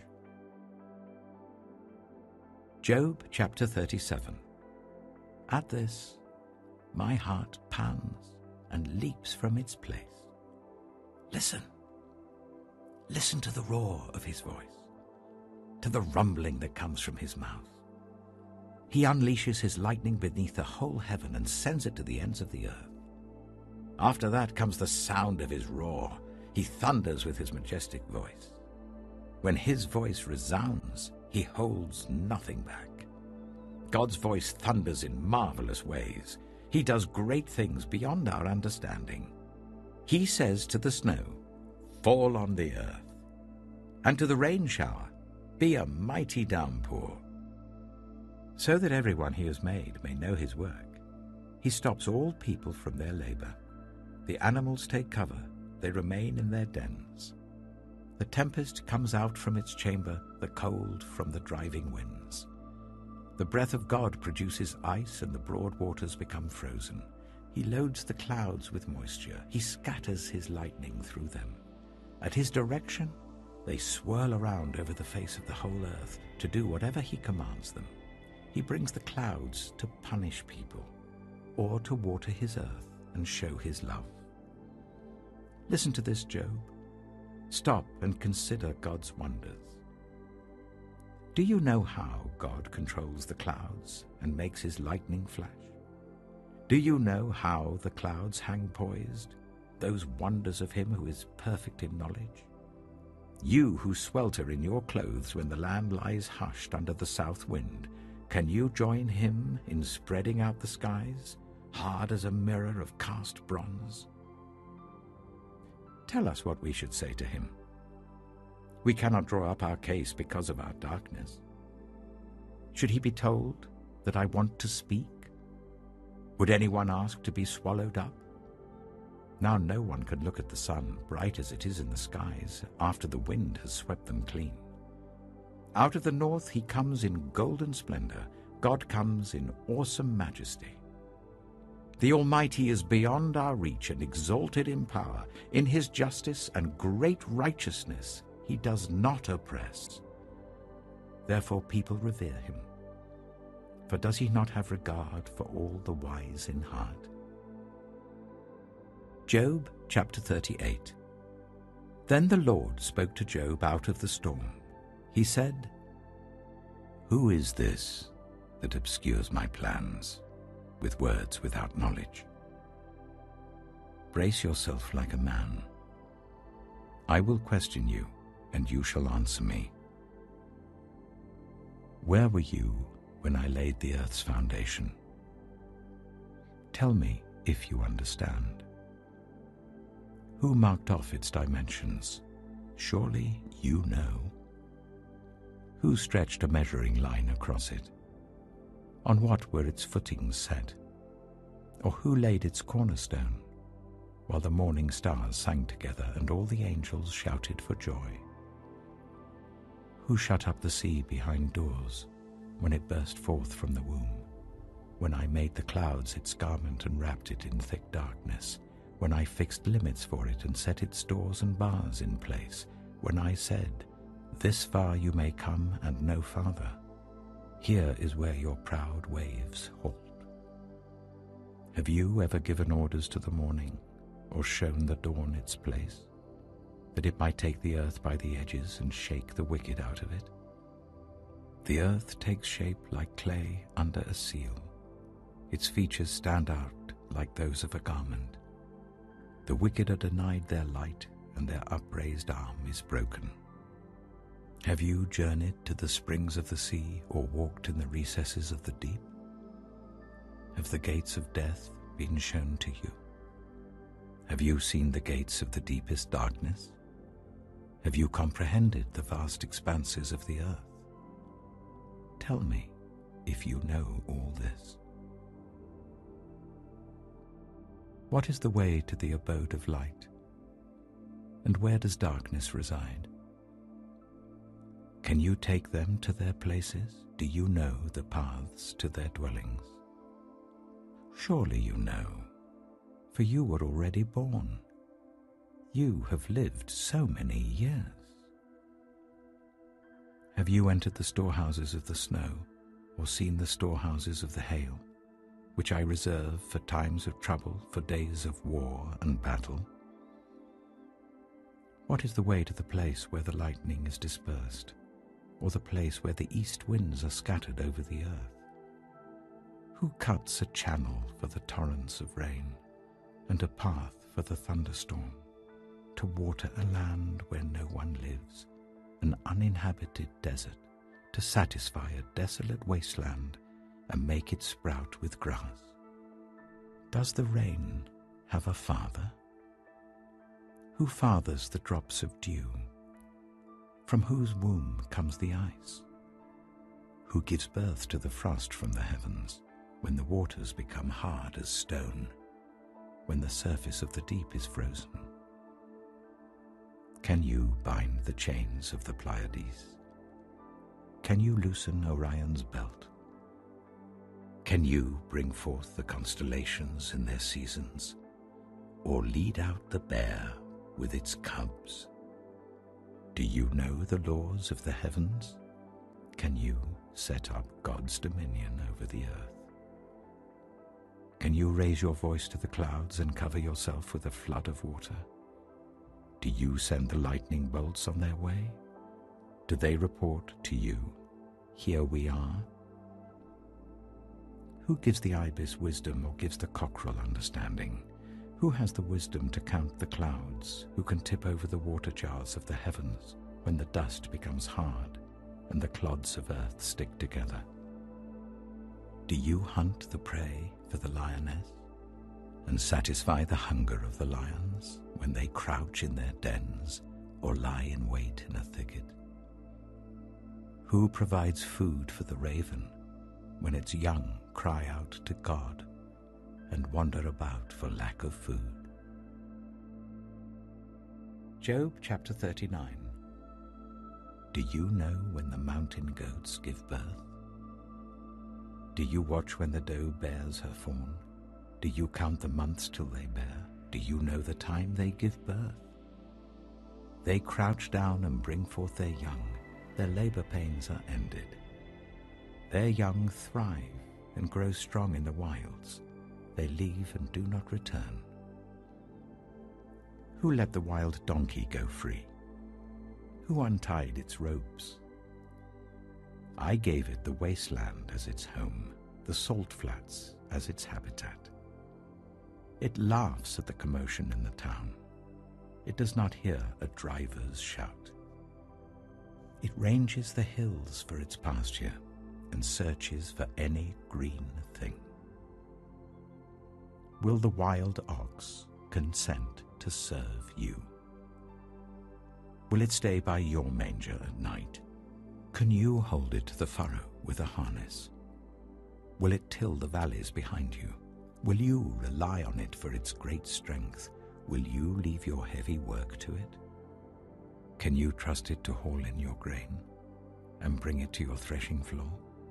Job chapter 37. At this, my heart pants and leaps from its place. Listen. Listen to the roar of his voice, to the rumbling that comes from his mouth. He unleashes his lightning beneath the whole heaven and sends it to the ends of the earth. After that comes the sound of his roar. He thunders with his majestic voice. When his voice resounds, he holds nothing back. God's voice thunders in marvelous ways. He does great things beyond our understanding. He says to the snow, "Fall on the earth," and to the rain shower, "Be a mighty downpour," so that everyone he has made may know his work. He stops all people from their labor. The animals take cover. They remain in their dens. The tempest comes out from its chamber, the cold from the driving winds. The breath of God produces ice, and the broad waters become frozen. He loads the clouds with moisture. He scatters his lightning through them. At his direction, they swirl around over the face of the whole earth to do whatever he commands them. He brings the clouds to punish people, or to water his earth and show his love. Listen to this, Job. Stop and consider God's wonders. Do you know how God controls the clouds and makes his lightning flash? Do you know how the clouds hang poised, those wonders of him who is perfect in knowledge? You who swelter in your clothes when the land lies hushed under the south wind, can you join him in spreading out the skies, hard as a mirror of cast bronze? Tell us what we should say to him. We cannot draw up our case because of our darkness. Should he be told that I want to speak? Would anyone ask to be swallowed up? Now no one can look at the sun, bright as it is in the skies, after the wind has swept them clean. Out of the north he comes in golden splendor. God comes in awesome majesty. The Almighty is beyond our reach and exalted in power. In his justice and great righteousness he does not oppress. Therefore people revere him. For does he not have regard for all the wise in heart? Job chapter 38. Then the Lord spoke to Job out of the storm. He said, "Who is this that obscures my plans with words without knowledge? Brace yourself like a man. I will question you, and you shall answer me. Where were you when I laid the earth's foundation? Tell me if you understand. Who marked off its dimensions? Surely you know. Who stretched a measuring line across it? On what were its footings set? Or who laid its cornerstone, while the morning stars sang together and all the angels shouted for joy? Who shut up the sea behind doors when it burst forth from the womb? When I made the clouds its garment and wrapped it in thick darkness, when I fixed limits for it and set its doors and bars in place, when I said, 'This far you may come and no farther. Here is where your proud waves halt.' Have you ever given orders to the morning, or shown the dawn its place, that it might take the earth by the edges and shake the wicked out of it? The earth takes shape like clay under a seal. Its features stand out like those of a garment. The wicked are denied their light, and their upraised arm is broken. Have you journeyed to the springs of the sea, or walked in the recesses of the deep? Have the gates of death been shown to you? Have you seen the gates of the deepest darkness? Have you comprehended the vast expanses of the earth? Tell me if you know all this. What is the way to the abode of light? And where does darkness reside? Can you take them to their places? Do you know the paths to their dwellings? Surely you know, for you were already born. You have lived so many years. Have you entered the storehouses of the snow, or seen the storehouses of the hail, which I reserve for times of trouble, for days of war and battle? What is the way to the place where the lightning is dispersed, or the place where the east winds are scattered over the earth? Who cuts a channel for the torrents of rain, and a path for the thunderstorm, to water a land where no one lives, an uninhabited desert, to satisfy a desolate wasteland and make it sprout with grass? Does the rain have a father? Who fathers the drops of dew? From whose womb comes the ice? Who gives birth to the frost from the heavens, when the waters become hard as stone, when the surface of the deep is frozen? Can you bind the chains of the Pleiades? Can you loosen Orion's belt? Can you bring forth the constellations in their seasons, or lead out the bear with its cubs? Do you know the laws of the heavens? Can you set up God's dominion over the earth? Can you raise your voice to the clouds and cover yourself with a flood of water? Do you send the lightning bolts on their way? Do they report to you, "Here we are"? Who gives the ibis wisdom, or gives the cockerel understanding? Who has the wisdom to count the clouds? Who can tip over the water jars of the heavens when the dust becomes hard and the clods of earth stick together? Do you hunt the prey for the lioness and satisfy the hunger of the lions when they crouch in their dens or lie in wait in a thicket? Who provides food for the raven when its young cry out to God and wander about for lack of food? Job chapter 39. Do you know when the mountain goats give birth? Do you watch when the doe bears her fawn? Do you count the months till they bear? Do you know the time they give birth? They crouch down and bring forth their young. Their labor pains are ended. Their young thrive and grow strong in the wilds. They leave and do not return. Who let the wild donkey go free? Who untied its ropes? I gave it the wasteland as its home, the salt flats as its habitat. It laughs at the commotion in the town. It does not hear a driver's shout. It ranges the hills for its pasture and searches for any green thing. Will the wild ox consent to serve you? Will it stay by your manger at night? Can you hold it to the furrow with a harness? Will it till the valleys behind you? Will you rely on it for its great strength? Will you leave your heavy work to it? Can you trust it to haul in your grain and bring it to your threshing floor?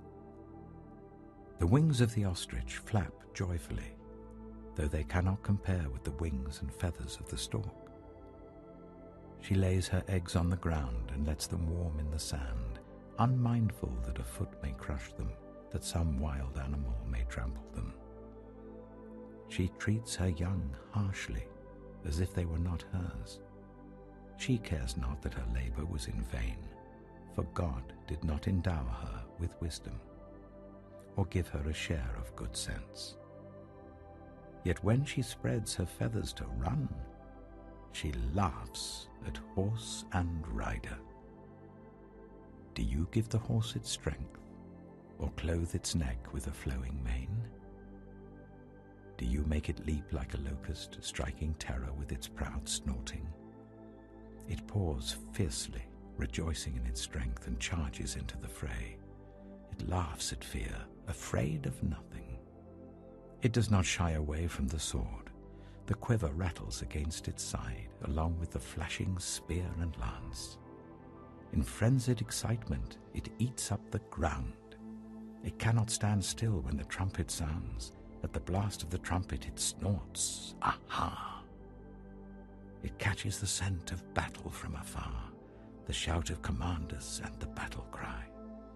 The wings of the ostrich flap joyfully, though they cannot compare with the wings and feathers of the stork. She lays her eggs on the ground and lets them warm in the sand, unmindful that a foot may crush them, that some wild animal may trample them. She treats her young harshly, as if they were not hers. She cares not that her labor was in vain, for God did not endow her with wisdom, or give her a share of good sense. Yet when she spreads her feathers to run, she laughs at horse and rider. Do you give the horse its strength, or clothe its neck with a flowing mane? Do you make it leap like a locust, striking terror with its proud snorting? It paws fiercely, rejoicing in its strength, and charges into the fray. It laughs at fear, afraid of nothing. It does not shy away from the sword. The quiver rattles against its side, along with the flashing spear and lance. In frenzied excitement, it eats up the ground. It cannot stand still when the trumpet sounds. At the blast of the trumpet it snorts, aha! It catches the scent of battle from afar, the shout of commanders and the battle cry.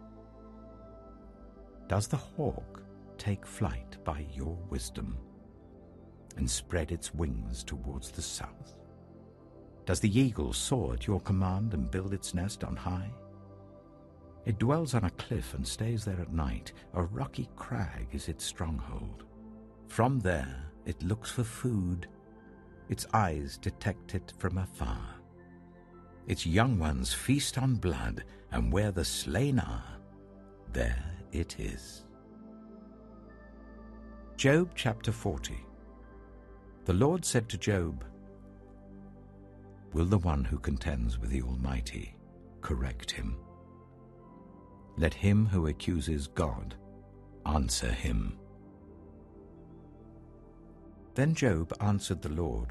Does the hawk take flight by your wisdom and spread its wings towards the south? Does the eagle soar at your command and build its nest on high? It dwells on a cliff and stays there at night. A rocky crag is its stronghold. From there it looks for food. Its eyes detect it from afar. Its young ones feast on blood, and where the slain are, there it is. Job chapter 40. The Lord said to Job, Will the one who contends with the Almighty correct him? Let him who accuses God answer him. Then Job answered the Lord,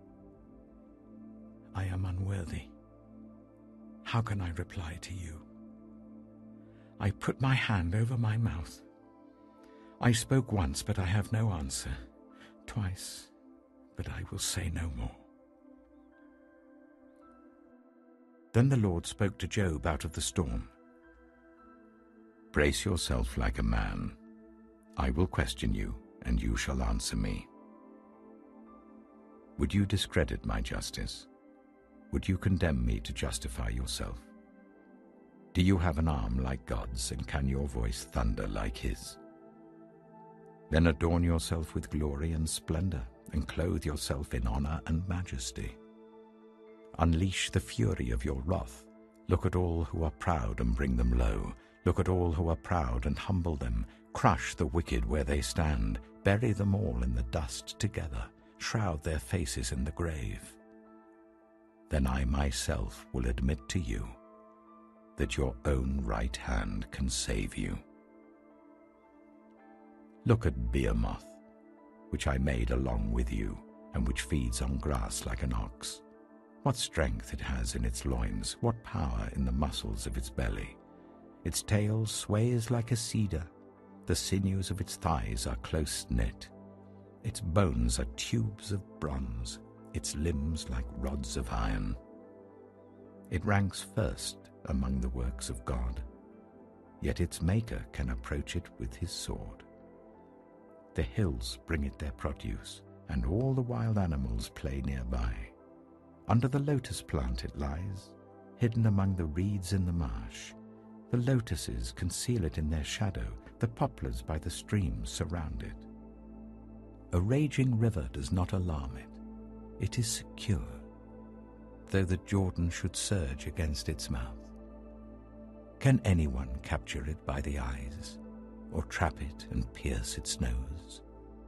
I am unworthy. How can I reply to you? I put my hand over my mouth. I spoke once, but I have no answer. Twice, but I will say no more. Then the Lord spoke to Job out of the storm. Brace yourself like a man. I will question you, and you shall answer me. Would you discredit my justice? Would you condemn me to justify yourself? Do you have an arm like God's, and can your voice thunder like his? Then adorn yourself with glory and splendor, and clothe yourself in honor and majesty. Unleash the fury of your wrath. Look at all who are proud and bring them low. Look at all who are proud and humble them. Crush the wicked where they stand. Bury them all in the dust together. Shroud their faces in the grave. then I myself will admit to you that your own right hand can save you. Look at Behemoth, which I made along with you, and which feeds on grass like an ox. What strength it has in its loins, what power in the muscles of its belly. Its tail sways like a cedar, the sinews of its thighs are close knit. Its bones are tubes of bronze, its limbs like rods of iron. It ranks first among the works of God, yet its maker can approach it with his sword. The hills bring it their produce, and all the wild animals play nearby. Under the lotus plant it lies, hidden among the reeds in the marsh. The lotuses conceal it in their shadow, the poplars by the streams surround it. A raging river does not alarm it. It is secure, though the Jordan should surge against its mouth. Can anyone capture it by the eyes, or trap it and pierce its nose?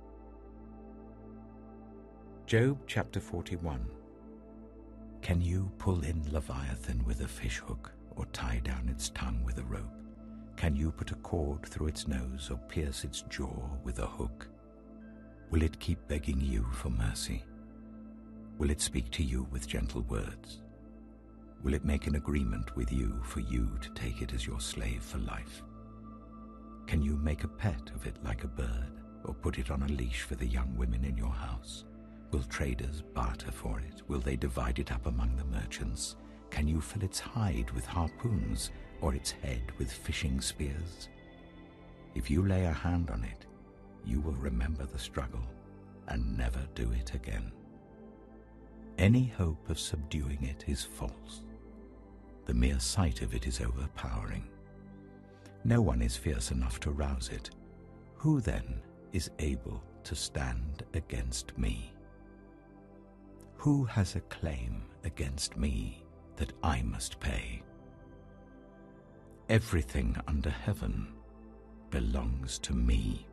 Job chapter 41. Can you pull in Leviathan with a fishhook, or tie down its tongue with a rope? Can you put a cord through its nose, or pierce its jaw with a hook? Will it keep begging you for mercy? Will it speak to you with gentle words? Will it make an agreement with you for you to take it as your slave for life? Can you make a pet of it like a bird, or put it on a leash for the young women in your house? Will traders barter for it? Will they divide it up among the merchants? Can you fill its hide with harpoons, or its head with fishing spears? If you lay a hand on it, you will remember the struggle and never do it again. Any hope of subduing it is false. The mere sight of it is overpowering. No one is fierce enough to rouse it. Who then is able to stand against me? Who has a claim against me that I must pay? Everything under heaven belongs to me.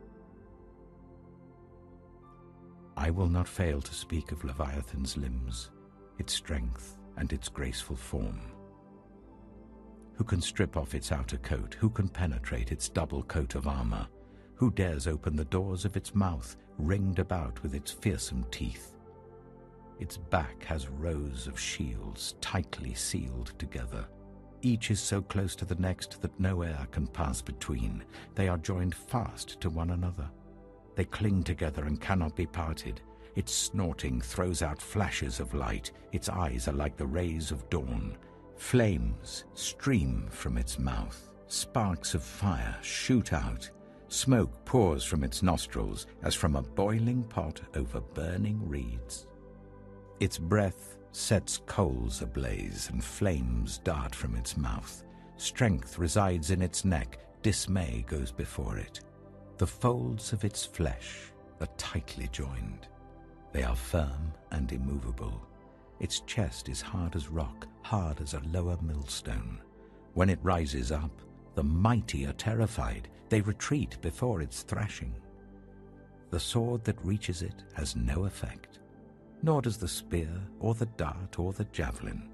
I will not fail to speak of Leviathan's limbs, its strength and its graceful form. Who can strip off its outer coat? Who can penetrate its double coat of armor? Who dares open the doors of its mouth, ringed about with its fearsome teeth? Its back has rows of shields tightly sealed together. Each is so close to the next that no air can pass between. They are joined fast to one another. They cling together and cannot be parted. Its snorting throws out flashes of light. Its eyes are like the rays of dawn. Flames stream from its mouth. Sparks of fire shoot out. Smoke pours from its nostrils as from a boiling pot over burning reeds. Its breath sets coals ablaze, and flames dart from its mouth. Strength resides in its neck. Dismay goes before it. The folds of its flesh are tightly joined. They are firm and immovable. Its chest is hard as rock, hard as a lower millstone. When it rises up, the mighty are terrified. They retreat before its thrashing. The sword that reaches it has no effect, nor does the spear or the dart or the javelin.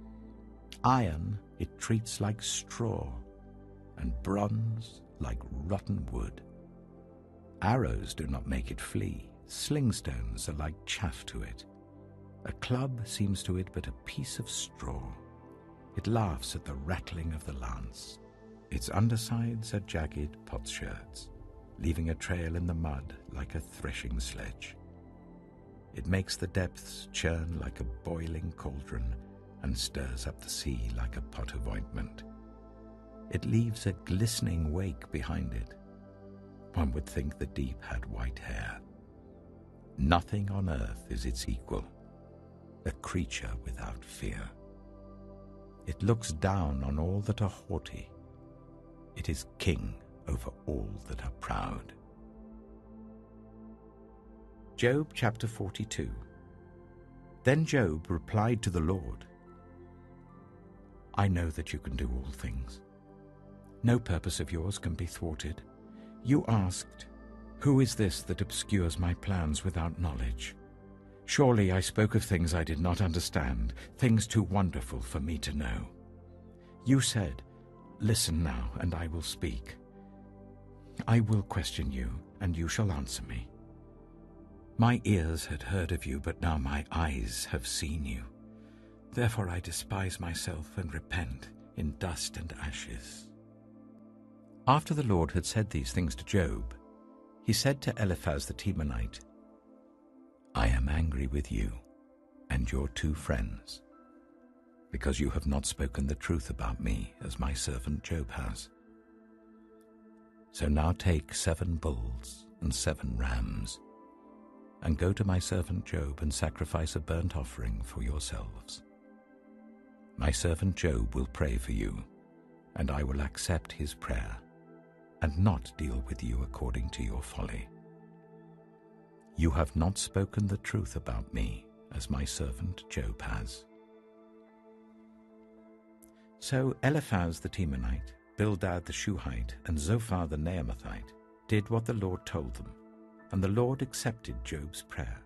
Iron it treats like straw, and bronze like rotten wood. Arrows do not make it flee. Slingstones are like chaff to it. A club seems to it but a piece of straw. It laughs at the rattling of the lance. Its undersides are jagged potsherds, leaving a trail in the mud like a threshing sledge. It makes the depths churn like a boiling cauldron and stirs up the sea like a pot of ointment. It leaves a glistening wake behind it. One would think the deep had white hair. Nothing on earth is its equal, a creature without fear. It looks down on all that are haughty. It is king over all that are proud. Job chapter 42. Then Job replied to the Lord, I know that you can do all things. No purpose of yours can be thwarted. You asked, who is this that obscures my plans without knowledge? Surely I spoke of things I did not understand, things too wonderful for me to know. You said, 'Listen now, and I will speak. I will question you, and you shall answer me.' My ears had heard of you, but now my eyes have seen you. Therefore I despise myself and repent in dust and ashes." After the Lord had said these things to Job, he said to Eliphaz the Temanite, "I am angry with you and your 2 friends, because you have not spoken the truth about me as my servant Job has. So now take 7 bulls and 7 rams, and go to my servant Job and sacrifice a burnt offering for yourselves. My servant Job will pray for you, and I will accept his prayer, and not deal with you according to your folly. You have not spoken the truth about me, as my servant Job has." So Eliphaz the Temanite, Bildad the Shuhite, and Zophar the Naamathite did what the Lord told them, and the Lord accepted Job's prayer.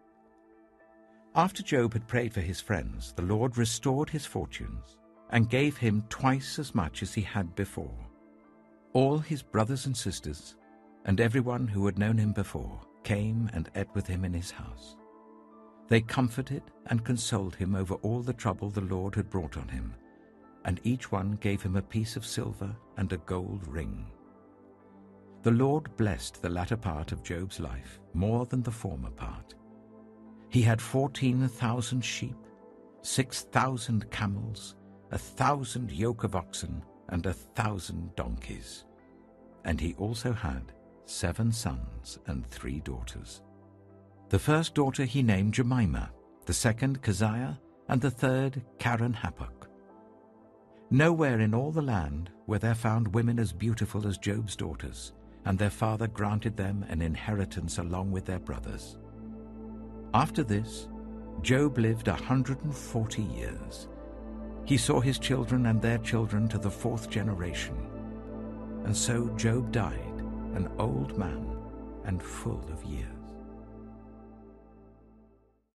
After Job had prayed for his friends, the Lord restored his fortunes and gave him twice as much as he had before. All his brothers and sisters, and everyone who had known him before, came and ate with him in his house. They comforted and consoled him over all the trouble the Lord had brought on him, and each one gave him a piece of silver and a gold ring. The Lord blessed the latter part of Job's life more than the former part. He had 14,000 sheep, 6,000 camels, 1,000 yoke of oxen, and 1,000 donkeys. And he also had 7 sons and 3 daughters. The first daughter he named Jemimah, the second Keziah, and the third Karen-Happuch. Nowhere in all the land were there found women as beautiful as Job's daughters, and their father granted them an inheritance along with their brothers. After this, Job lived 140 years. He saw his children and their children to the 4th generation. And so Job died, an old man and full of years.